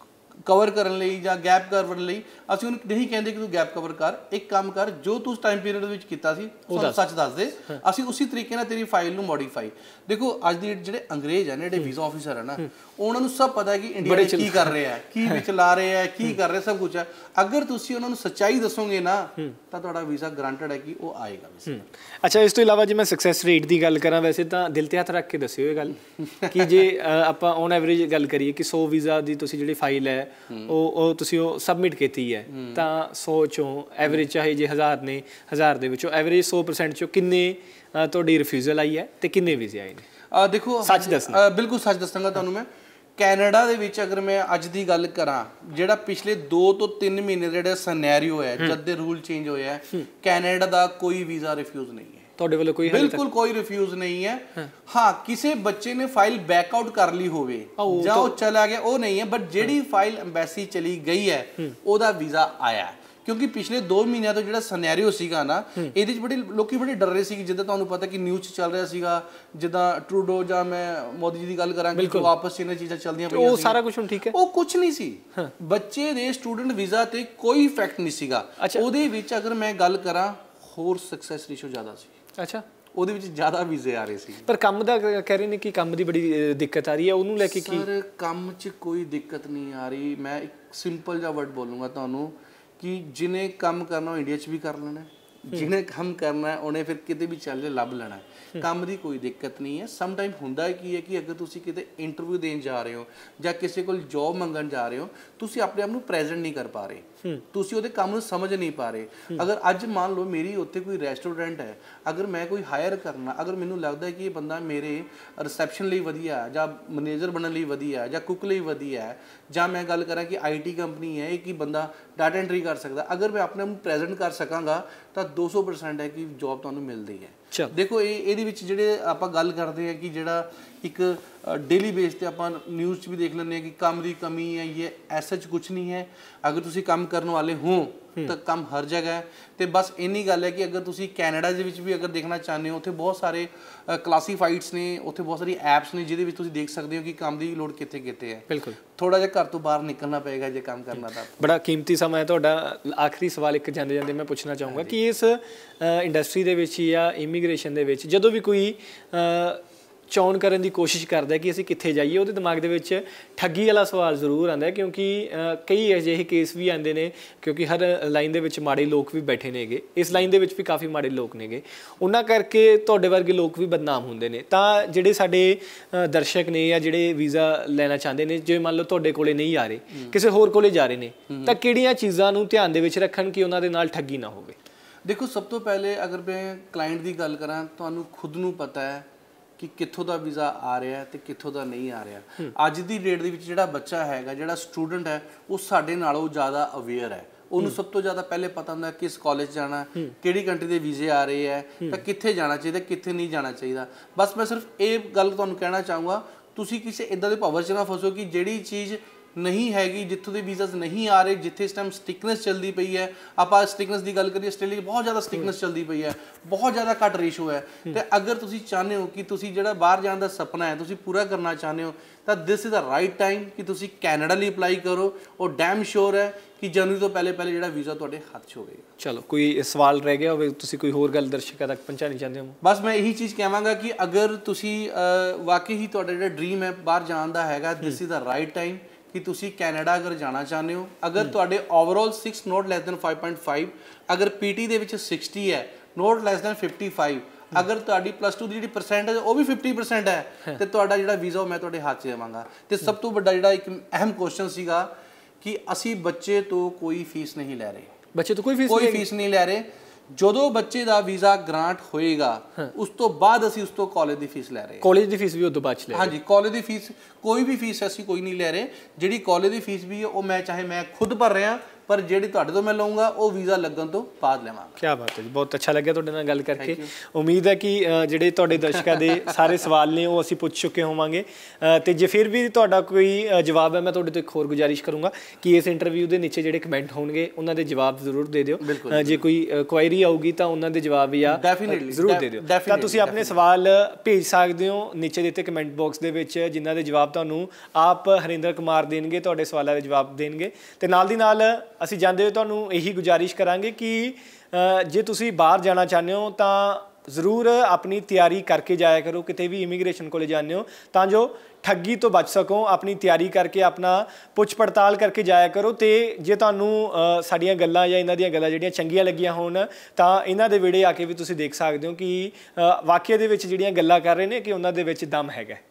ਕਵਰ ਕਰਨ ਲਈ ਜਾਂ ਗੈਪ ਕਵਰ ਲਈ ਅਸੀਂ ਉਹਨੂੰ ਨਹੀਂ ਕਹਿੰਦੇ ਕਿ ਤੂੰ ਗੈਪ ਕਵਰ ਕਰ, ਇੱਕ ਕੰਮ ਕਰ, ਜੋ ਤੂੰ ਉਸ ਟਾਈਮ ਪੀਰੀਅਡ ਦੇ ਵਿੱਚ ਕੀਤਾ ਸੀ ਉਹ ਸੱਚ ਦੱਸ ਦੇ, ਅਸੀਂ ਉਸੇ ਤਰੀਕੇ ਨਾਲ ਤੇਰੀ ਫਾਈਲ ਨੂੰ ਮੋਡੀਫਾਈ। ਦੇਖੋ ਅੱਜ ਦੀ ਜਿਹੜੇ ਅੰਗਰੇਜ਼ ਹਨ, ਜਿਹੜੇ ਵੀਜ਼ਾ ਆਫਿਸਰ ਹੈ ਨਾ, ਉਹਨਾਂ ਨੂੰ ਸਭ ਪਤਾ ਹੈ ਕਿ ਇੰਡੀਆ ਵਿੱਚ ਕੀ ਕਰ ਰਹੇ ਹੈ, ਕੀ ਵਿੱਚ ਲਾ ਰਹੇ ਹੈ, ਕੀ ਕਰ ਰਹੇ, ਸਭ ਕੁਝ ਹੈ। ਅਗਰ ਤੁਸੀਂ ਉਹਨਾਂ ਨੂੰ ਸੱਚਾਈ ਦੱਸੋਗੇ ਨਾ ਤਾਂ ਤੁਹਾਡਾ ਵੀਜ਼ਾ ਗਰੰਟਡ ਹੈ ਕਿ ਉਹ ਆਏਗਾ। ਅੱਛਾ, ਇਸ ਤੋਂ ਇਲਾਵਾ ਜੇ ਮੈਂ ਸਕਸੈਸ ਰੇਟ ਦੀ ਗੱਲ ਕਰਾਂ, ਵੈਸੇ ਤਾਂ ਦਿਲ ਤੇ ਹੱਥ ਰੱਖ ਕੇ ਦੱਸਿਓ ਇਹ ਗੱਲ ਕਿ ਜੇ ਆਪਾਂ ਔਨ ਐਵਰੇਜ ਗੱਲ ਕਰੀਏ ਕਿ 100 ਵੀਜ਼ਾ ਦੀ ਤੁਸੀਂ ਜਿਹੜੀ ਫਾਈਲ ਹੈ ਉਹ ਤੁਸੀਂ ਉਹ ਸਬਮਿਟ ਕੀਤੀ ਹੈ, ਤਾਂ 100 ਚੋਂ ਐਵਰੇਜ ਚਾਹੇ ਜੇ 1000 ਨੇ, 1000 ਦੇ ਵਿੱਚੋਂ ਐਵਰੇਜ 100% ਚੋਂ ਕਿੰਨੇ ਤੁਹਾਡੀ ਰਿਫਿਊਜ਼ਲ ਆਈ ਹੈ ਤੇ ਕਿੰਨੇ ਵੀਜ਼ੇ ਆਏ ਨੇ? ਦੇਖੋ ਸੱਚ ਦੱਸਣਾ, ਬਿਲਕੁਲ ਸੱਚ ਦੱਸਾਂਗਾ ਤੁਹਾਨੂੰ ਮੈਂ। ਕੈਨੇਡਾ ਦੇ ਵਿੱਚ ਅਗਰ ਮੈਂ ਅੱਜ ਦੀ ਗੱਲ ਕਰਾਂ, ਜਿਹੜਾ ਪਿਛਲੇ 2 ਤੋਂ 3 ਮਹੀਨੇ ਜਿਹੜਾ ਸਿਨੈਰੀਓ ਹੈ, ਜਦ ਦੇ ਰੂਲ ਚੇਂਜ ਹੋਏ ਹੈ, ਕੈਨੇਡਾ ਦਾ ਕੋਈ ਵੀਜ਼ਾ ਰਿਫਿਊਜ਼ ਨਹੀਂ ਹੈ ਤੁਹਾਡੇ ਵੱਲੋਂ, ਕੋਈ ਬਿਲਕੁਲ ਕੋਈ ਰਿਫਿਊਜ਼ ਨਹੀਂ ਹੈ। ਹਾਂ, ਕਿਸੇ ਬੱਚੇ ਨੇ ਫਾਈਲ ਬੈਕ ਆਊਟ ਕਰ ਲਈ ਹੋਵੇ ਜਾਂ ਉਹ ਚਲਾ ਗਿਆ, ਉਹ ਨਹੀਂ ਹੈ, ਬਟ ਜਿਹੜੀ ਫਾਈਲ ਐਮਬੈਸੀ ਚਲੀ ਗਈ ਹੈ ਉਹਦਾ ਵੀਜ਼ਾ ਆਇਆ। ਕਿਉਂਕਿ ਪਿਛਲੇ 2 ਮਹੀਨਿਆਂ ਤੋਂ ਜਿਹੜਾ ਸਿਨੈਰੀਓ ਸੀਗਾ ਨਾ, ਇਹਦੇ 'ਚ ਲੋਕੀ ਬੜੇ ਡਰ ਰਹੇ ਸੀ। ਜਿੱਦਾਂ ਤੁਹਾਨੂੰ ਪਤਾ ਕਿ ਨਿਊਜ਼ 'ਚ ਚੱਲ ਰਿਹਾ ਸੀਗਾ, ਜਿੱਦਾਂ ਟਰੂਡੋ ਜਾਂ ਮੈਂ ਮੋਦੀ ਜੀ ਦੀ ਗੱਲ ਕਰਾਂਗੇ, ਵਾਪਸ ਇਹਨਾਂ ਚੀਜ਼ਾਂ ਚੱਲਦੀਆਂ ਪਈਆਂ, ਉਹ ਸਾਰਾ ਕੁਝ ਹੁਣ ਠੀਕ ਹੈ। ਉਹ ਕੁਝ ਨਹੀਂ ਸੀ, ਬੱਚੇ ਦੇ ਸਟੂਡੈਂਟ ਵੀਜ਼ਾ ਤੇ ਕੋਈ ਇਫੈਕਟ ਨਹੀਂ ਸੀਗਾ ਉਹਦੇ ਵਿੱਚ। ਅਗਰ ਮੈਂ ਗੱਲ ਕਰਾਂ, ਹੋਰ ਸਕਸੈਸ ਰੇਸ਼ੋ ਜ਼ਿਆਦਾ ਸੀ। ਅੱਛਾ, ਉਹਦੇ ਵਿੱਚ ਜ਼ਿਆਦਾ ਵੀਜ਼ੇ ਆ ਰਹੇ ਸੀ। ਪਰ ਕੰਮ ਦਾ ਕਹਿ ਰਹੇ ਨੇ ਕਿ ਕੰਮ ਦੀ ਬੜੀ ਦਿੱਕਤ ਆ ਰਹੀ ਹੈ, ਉਹਨੂੰ ਲੈ ਕੇ ਕੀ? ਸਰ, ਕੰਮ 'ਚ ਕੋਈ ਦਿੱਕਤ ਨਹੀਂ ਆ ਰਹੀ। ਮੈਂ ਇੱਕ ਸਿੰਪਲ ਜਿਹਾ ਵਰਡ ਬੋਲੂੰਗਾ ਤੁਹਾਨੂੰ ਕਿ ਜਿਹਨੇ ਕੰਮ ਕਰਨਾ ਉਹ ਇੰਡੀਆ 'ਚ ਵੀ ਕਰ ਲੈਣਾ, ਜਿਹਨੇ ਕੰਮ ਕਰਨਾ ਉਹਨੇ ਫਿਰ ਕਿਤੇ ਵੀ ਚੱਲ ਕੇ ਲੱਭ ਲੈਣਾ। ਕੰਮ ਦੀ ਕੋਈ ਦਿੱਕਤ ਨਹੀਂ ਹੈ। ਸਮ ਟਾਈਮ ਹੁੰਦਾ ਕੀ ਹੈ ਕਿ ਅਗਰ ਤੁਸੀਂ ਕਿਤੇ ਇੰਟਰਵਿਊ ਦੇਣ ਜਾ ਰਹੇ ਹੋ ਜਾਂ ਕਿਸੇ ਕੋਲ ਜੌਬ ਮੰਗਣ ਜਾ ਰਹੇ ਹੋ, ਤੁਸੀਂ ਆਪਣੇ ਆਪ ਨੂੰ ਪ੍ਰੈਜ਼ੈਂਟ ਨਹੀਂ ਕਰ ਪਾ ਰਹੇ, ਤੁਸੀਂ ਉਹਦੇ ਕੰਮ ਨੂੰ ਸਮਝ ਨਹੀਂ ਪਾ ਰਹੇ। ਅਗਰ ਅੱਜ ਮੰਨ ਲਓ ਮੇਰੀ ਉੱਥੇ ਕੋਈ ਰੈਸਟੋਰੈਂਟ ਹੈ, ਅਗਰ ਮੈਂ ਕੋਈ ਹਾਇਰ ਕਰਨਾ, ਅਗਰ ਮੈਨੂੰ ਲੱਗਦਾ ਹੈ ਕਿ ਇਹ ਬੰਦਾ ਮੇਰੇ ਰਿਸੈਪਸ਼ਨ ਲਈ ਵਧੀਆ ਹੈ ਜਾਂ ਮੈਨੇਜਰ ਬਣਨ ਲਈ ਵਧੀਆ ਹੈ ਜਾਂ ਕੁੱਕ ਲਈ ਵਧੀਆ ਹੈ, ਜਾਂ ਮੈਂ ਗੱਲ ਕਰਾਂ ਕਿ IT ਕੰਪਨੀ ਹੈ, ਇਹ ਕਿ ਬੰਦਾ ਡਾਟਾ ਐਂਟਰੀ ਕਰ ਸਕਦਾ, ਅਗਰ ਮੈਂ ਆਪਣੇ ਆਪ ਨੂੰ ਪ੍ਰੈਜ਼ੈਂਟ ਕਰ ਸਕਾਂਗਾ ਤਾਂ 200% ਹੈ ਕਿ ਜੌਬ ਤੁਹਾਨੂੰ ਮਿਲਦੀ ਹੈ। ਦੇਖੋ ਇਹਦੇ ਵਿੱਚ ਜਿਹੜੇ ਆਪਾਂ ਗੱਲ ਕਰਦੇ ਹਾਂ ਕਿ ਜਿਹੜਾ ਇੱਕ ਡੇਲੀ ਬੇਸ ਤੇ ਆਪਾਂ ਨਿਊਜ਼ 'ਚ ਵੀ ਦੇਖ ਲੈਂਦੇ ਹਾਂ ਕਿ ਕੰਮ ਦੀ ਕਮੀ ਹੈ, ਇਹ ਐਸਾ ਕੁਝ ਨਹੀਂ ਹੈ। ਅਗਰ ਤੁਸੀਂ ਕੰਮ ਕਰਨ ਵਾਲੇ ਹੋ ਤਾਂ ਕੰਮ ਹਰ ਜਗ੍ਹਾ ਹੈ। ਤੇ ਬਸ ਇੰਨੀ ਗੱਲ ਹੈ ਕਿ ਅਗਰ ਤੁਸੀਂ ਕੈਨੇਡਾ ਦੇ ਵਿੱਚ ਵੀ ਅਗਰ ਦੇਖਣਾ ਚਾਹੁੰਦੇ ਹੋ, ਉੱਥੇ ਬਹੁਤ ਸਾਰੇ ਕਲਾਸੀਫਾਈਡਸ ਨੇ, ਉੱਥੇ ਬਹੁਤ ਸਾਰੀ ਐਪਸ ਨੇ ਜਿਹਦੇ ਵਿੱਚ ਤੁਸੀਂ ਦੇਖ ਸਕਦੇ ਹੋ ਕਿ ਕੰਮ ਦੀ ਲੋੜ ਕਿੱਥੇ ਕਿੱਥੇ ਹੈ। ਬਿਲਕੁਲ, ਥੋੜਾ ਜਿਹਾ ਘਰ ਤੋਂ ਬਾਹਰ ਨਿਕਲਣਾ ਪਏਗਾ ਜੇ ਕੰਮ ਕਰਨਾ ਤਾਂ। ਬੜਾ ਕੀਮਤੀ ਸਮਾਂ ਹੈ ਤੁਹਾਡਾ। ਆਖਰੀ ਸਵਾਲ ਇੱਕ ਜਾਂਦੇ ਜਾਂਦੇ ਮੈਂ ਪੁੱਛਣਾ ਚਾਹੂੰਗਾ ਕਿ ਇਸ ਇੰਡਸਟਰੀ ਦੇ ਵਿੱਚ ਜਾਂ ਇਮੀਗ੍ਰੇਸ਼ਨ ਦੇ ਵਿੱਚ ਜਦੋਂ ਵੀ ਕੋਈ ਚੋਣ ਕਰਨ ਦੀ ਕੋਸ਼ਿਸ਼ ਕਰਦਾ ਕਿ ਅਸੀਂ ਕਿੱਥੇ ਜਾਈਏ, ਉਹਦੇ ਦਿਮਾਗ ਦੇ ਵਿੱਚ ਠੱਗੀ ਵਾਲਾ ਸਵਾਲ ਜ਼ਰੂਰ ਆਉਂਦਾ, ਕਿਉਂਕਿ ਕਈ ਅਜਿਹੇ ਕੇਸ ਵੀ ਆਉਂਦੇ ਨੇ, ਕਿਉਂਕਿ ਹਰ ਲਾਈਨ ਦੇ ਵਿੱਚ ਮਾੜੇ ਲੋਕ ਵੀ ਬੈਠੇ ਨੇਗੇ, ਇਸ ਲਾਈਨ ਦੇ ਵਿੱਚ ਵੀ ਕਾਫੀ ਮਾੜੇ ਲੋਕ ਨੇਗੇ, ਉਹਨਾਂ ਕਰਕੇ ਤੁਹਾਡੇ ਵਰਗੇ ਲੋਕ ਵੀ ਬਦਨਾਮ ਹੁੰਦੇ ਨੇ। ਤਾਂ ਜਿਹੜੇ ਸਾਡੇ ਦਰਸ਼ਕ ਨੇ ਜਾਂ ਜਿਹੜੇ ਵੀਜ਼ਾ ਲੈਣਾ ਚਾਹੁੰਦੇ ਨੇ, ਜੇ ਮੰਨ ਲਓ ਤੁਹਾਡੇ ਕੋਲੇ ਨਹੀਂ ਆ ਰਹੇ, ਕਿਸੇ ਹੋਰ ਕੋਲੇ ਜਾ ਰਹੇ ਨੇ, ਤਾਂ ਕਿਹੜੀਆਂ ਚੀਜ਼ਾਂ ਨੂੰ ਧਿਆਨ ਦੇ ਵਿੱਚ ਰੱਖਣ ਕਿ ਉਹਨਾਂ ਦੇ ਨਾਲ ਠੱਗੀ ਨਾ ਹੋਵੇ? ਦੇਖੋ, ਸਭ ਤੋਂ ਪਹਿਲੇ ਅਗਰ ਮੈਂ ਕਲਾਇੰਟ ਦੀ ਗੱਲ ਕਰਾਂ, ਤੁਹਾਨੂੰ ਖੁਦ ਨੂੰ ਪਤਾ ਹੈ ਕਿ ਕਿੱਥੋਂ ਦਾ ਵੀਜ਼ਾ ਆ ਰਿਹਾ ਤੇ ਕਿੱਥੋਂ ਦਾ ਨਹੀਂ ਆ ਰਿਹਾ। ਅੱਜ ਦੀ ਡੇਟ ਦੇ ਵਿੱਚ ਜਿਹੜਾ ਬੱਚਾ ਹੈਗਾ, ਜਿਹੜਾ ਸਟੂਡੈਂਟ ਹੈ, ਉਹ ਸਾਡੇ ਨਾਲੋਂ ਜ਼ਿਆਦਾ ਅਵੇਅਰ ਹੈ। ਉਹਨੂੰ ਸਭ ਤੋਂ ਜ਼ਿਆਦਾ ਪਹਿਲੇ ਪਤਾ ਹੁੰਦਾ ਕਿਸ ਕਾਲਜ ਜਾਣਾ, ਕਿਹੜੀ ਕੰਟਰੀ ਦੇ ਵੀਜ਼ੇ ਆ ਰਹੇ ਹੈ, ਤਾਂ ਕਿੱਥੇ ਜਾਣਾ ਚਾਹੀਦਾ, ਕਿੱਥੇ ਨਹੀਂ ਜਾਣਾ ਚਾਹੀਦਾ। ਬਸ ਮੈਂ ਸਿਰਫ ਇਹ ਗੱਲ ਤੁਹਾਨੂੰ ਕਹਿਣਾ ਚਾਹੂੰਗਾ, ਤੁਸੀਂ ਕਿਸੇ ਇੱਦਾਂ ਦੇ ਭਵਰ 'ਚ ਨਾ ਫਸੋ ਕਿ ਜਿਹੜੀ ਚੀਜ਼ ਨਹੀਂ ਹੈਗੀ, ਜਿੱਥੋਂ ਦੇ ਵੀਜ਼ਾਸ ਨਹੀਂ ਆ ਰਹੇ, ਜਿੱਥੇ ਇਸ ਟਾਈਮ ਸਟਿਕਨੈਸ ਚੱਲਦੀ ਪਈ ਹੈ। ਆਪਾਂ ਸਟਿਕਨੈਸ ਦੀ ਗੱਲ ਕਰੀਏ, ਆਸਟ੍ਰੇਲੀਆ ਬਹੁਤ ਜ਼ਿਆਦਾ ਸਟਿਕਨੈਸ ਚੱਲਦੀ ਪਈ ਹੈ, ਬਹੁਤ ਜ਼ਿਆਦਾ ਘੱਟ ਰੇਸ਼ੋ ਹੈ। ਤੇ ਅਗਰ ਤੁਸੀਂ ਚਾਹੁੰਦੇ ਹੋ ਕਿ ਤੁਸੀਂ ਜਿਹੜਾ ਬਾਹਰ ਜਾਣ ਦਾ ਸੁਪਨਾ ਹੈ ਤੁਸੀਂ ਪੂਰਾ ਕਰਨਾ ਚਾਹੁੰਦੇ ਹੋ, ਤਾਂ this is the right time ਕਿ ਤੁਸੀਂ ਕੈਨੇਡਾ ਲਈ ਅਪਲਾਈ ਕਰੋ। ਉਹ ਡੈਮ ਸ਼ੋਰ ਹੈ ਕਿ ਜਨਵਰੀ ਤੋਂ ਪਹਿਲੇ ਜਿਹੜਾ ਵੀਜ਼ਾ ਤੁਹਾਡੇ ਹੱਥ 'ਚ ਹੋਵੇਗਾ। ਚਲੋ, ਕੋਈ ਸਵਾਲ ਰਹਿ ਗਿਆ ਹੋਵੇ, ਤੁਸੀਂ ਕੋਈ ਹੋਰ ਗੱਲ ਦਰਸ਼ਕਾਂ ਤੱਕ ਪਹੁੰਚਾਉਣੀ ਚਾਹੁੰਦੇ ਹੋ? ਬਸ ਮੈਂ ਇਹੀ ਚੀਜ਼ ਕਹਾਂਗਾ ਕਿ ਅਗਰ ਤੁਸੀਂ ਵਾਕਈ ਹੀ ਤੁਹਾਡਾ ਜਿਹੜਾ ਡ੍ਰੀਮ ਹੈ ਬਾਹਰ ਜਾਣ ਦਾ ਹੈਗਾ, this is the right time ਕਿ ਤੁਸੀਂ ਕੈਨੇਡਾ ਅਗਰ ਜਾਣਾ ਚਾਹੁੰਦੇ ਹੋ। ਅਗਰ ਤੁਹਾਡੇ ਓਵਰਆਲ 6 ਨੋਟ ਲੈਸ ਦੈਨ 5.5, ਅਗਰ PT ਦੇ ਵਿੱਚ 60 ਹੈ, ਨੋਟ ਲੈਸ ਦੈਨ 55, ਅਗਰ ਤੁਹਾਡੀ +2 ਦੀ ਜਿਹੜੀ ਪਰਸੈਂਟੇਜ ਉਹ ਵੀ 50% ਹੈ, ਤੇ ਤੁਹਾਡਾ ਜਿਹੜਾ ਵੀਜ਼ਾ ਮੈਂ ਤੁਹਾਡੇ ਹੱਥ 'ਚ ਦੇਵਾਂਗਾ। ਤੇ ਸਭ ਤੋਂ ਵੱਡਾ ਜਿਹੜਾ ਇੱਕ ਅਹਿਮ ਕੁਐਸਚਨ ਸੀਗਾ ਕਿ ਅਸੀਂ ਬੱਚੇ ਤੋਂ ਕੋਈ ਫੀਸ ਨਹੀਂ ਲੈ ਰਹੇ। ਬੱਚੇ ਤੋਂ ਕੋਈ ਫੀਸ ਨਹੀਂ ਲੈ ਰਹੇ। ਜਦੋਂ ਬੱਚੇ ਦਾ ਵੀਜ਼ਾ ਗ੍ਰਾਂਟ ਹੋਏਗਾ, ਉਸ ਤੋਂ ਬਾਅਦ ਅਸੀਂ ਉਸ ਤੋਂ ਕਾਲਜ ਦੀ ਫੀਸ ਲੈ ਰਹੇ ਹਾਂ। ਕਾਲਜ ਦੀ ਫੀਸ ਵੀ ਉਦੋਂ ਬਾਅਦ ਚ ਲੈ? ਹਾਂਜੀ, ਕਾਲਜ ਦੀ ਫੀਸ, ਕੋਈ ਵੀ ਫੀਸ ਅਸੀਂ ਕੋਈ ਨਹੀਂ ਲੈ ਰਹੇ। ਜਿਹੜੀ ਕਾਲਜ ਦੀ ਫੀਸ ਵੀ ਹੈ ਉਹ ਮੈਂ ਚਾਹੇ ਮੈਂ ਖੁਦ ਭਰ ਰਿਹਾ ਪਰ ਜਿਹੜੀ ਤੁਹਾਡੇ ਤੋਂ ਮੈਂ ਲਵਾਂਗਾ ਉਹ ਵੀਜ਼ਾ ਲੱਗਣ ਤੋਂ ਬਾਅਦ ਲਵਾਂਗਾ। ਕੀ ਬਾਤ ਹੈ ਜੀ, ਬਹੁਤ ਅੱਛਾ ਲੱਗਿਆ ਤੁਹਾਡੇ ਨਾਲ ਗੱਲ ਕਰਕੇ। ਉਮੀਦ ਹੈ ਕਿ ਜਿਹੜੇ ਤੁਹਾਡੇ ਦਰਸ਼ਕਾਂ ਦੇ ਸਾਰੇ ਸਵਾਲ ਨੇ ਉਹ ਅਸੀਂ ਪੁੱਛ ਚੁੱਕੇ ਹੋਵਾਂਗੇ ਤੇ ਜੇ ਫਿਰ ਵੀ ਤੁਹਾਡਾ ਕੋਈ ਜਵਾਬ ਹੈ, ਮੈਂ ਤੁਹਾਡੇ ਤੋਂ ਇੱਕ ਹੋਰ ਗੁਜ਼ਾਰਿਸ਼ ਕਰੂੰਗਾ ਕਿ ਇਸ ਇੰਟਰਵਿਊ ਦੇ ਨੀਚੇ ਜਿਹੜੇ ਕਮੈਂਟ ਹੋਣਗੇ ਉਹਨਾਂ ਦੇ ਜਵਾਬ ਜ਼ਰੂਰ ਦੇ ਦਿਓ। ਜੇ ਕੋਈ ਕੁਆਇਰੀ ਆਊਗੀ ਤਾਂ ਉਹਨਾਂ ਦੇ ਜਵਾਬ ਜਾਂ ਜ਼ਰੂਰ ਦੇ ਦਿਓ। ਤਾਂ ਤੁਸੀਂ ਆਪਣੇ ਸਵਾਲ ਭੇਜ ਸਕਦੇ ਹੋ ਨੀਚੇ ਦਿੱਤੇ ਕਮੈਂਟ ਬਾਕਸ ਦੇ ਵਿੱਚ, ਜਿਨ੍ਹਾਂ ਦੇ ਜਵਾਬ ਤੁਹਾਨੂੰ ਆਪ ਹਰਿੰਦਰ ਕੁਮਾਰ ਦੇਣਗੇ, ਤੁਹਾਡੇ ਸਵਾਲਾਂ ਦੇ ਜਵਾਬ ਦੇਣਗੇ। ਤੇ ਨਾਲ ਦੀ ਨਾਲ ਅਸੀਂ ਜਾਂਦੇ ਹੋਏ ਤੁਹਾਨੂੰ ਇਹੀ ਗੁਜ਼ਾਰਿਸ਼ ਕਰਾਂਗੇ ਕਿ ਜੇ ਤੁਸੀਂ ਬਾਹਰ ਜਾਣਾ ਚਾਹੁੰਦੇ ਹੋ ਤਾਂ ਜ਼ਰੂਰ ਆਪਣੀ ਤਿਆਰੀ ਕਰਕੇ ਜਾਇਆ ਕਰੋ। ਕਿਤੇ ਵੀ ਇਮੀਗ੍ਰੇਸ਼ਨ ਕੋਲੇ ਜਾਂਦੇ ਹੋ ਤਾਂ ਜੋ ਠੱਗੀ ਤੋਂ ਬਚ ਸਕੋ, ਆਪਣੀ ਤਿਆਰੀ ਕਰਕੇ ਆਪਣਾ ਪੁੱਛ ਪੜਤਾਲ ਕਰਕੇ ਜਾਇਆ ਕਰੋ। ਤੇ ਜੇ ਤੁਹਾਨੂੰ ਸਾਡੀਆਂ ਗੱਲਾਂ ਜਾਂ ਇਹਨਾਂ ਦੀਆਂ ਗੱਲਾਂ ਜਿਹੜੀਆਂ ਚੰਗੀਆਂ ਲੱਗੀਆਂ ਹੋਣ ਤਾਂ ਇਹਨਾਂ ਦੇ ਵਿੜੇ ਆ ਕੇ ਵੀ ਤੁਸੀਂ ਦੇਖ ਸਕਦੇ ਹੋ ਕਿ ਵਾਕਿਆ ਦੇ ਵਿੱਚ ਜਿਹੜੀਆਂ ਗੱਲਾਂ ਕਰ ਰਹੇ ਨੇ ਕਿ ਉਹਨਾਂ ਦੇ ਵਿੱਚ ਦਮ ਹੈਗਾ।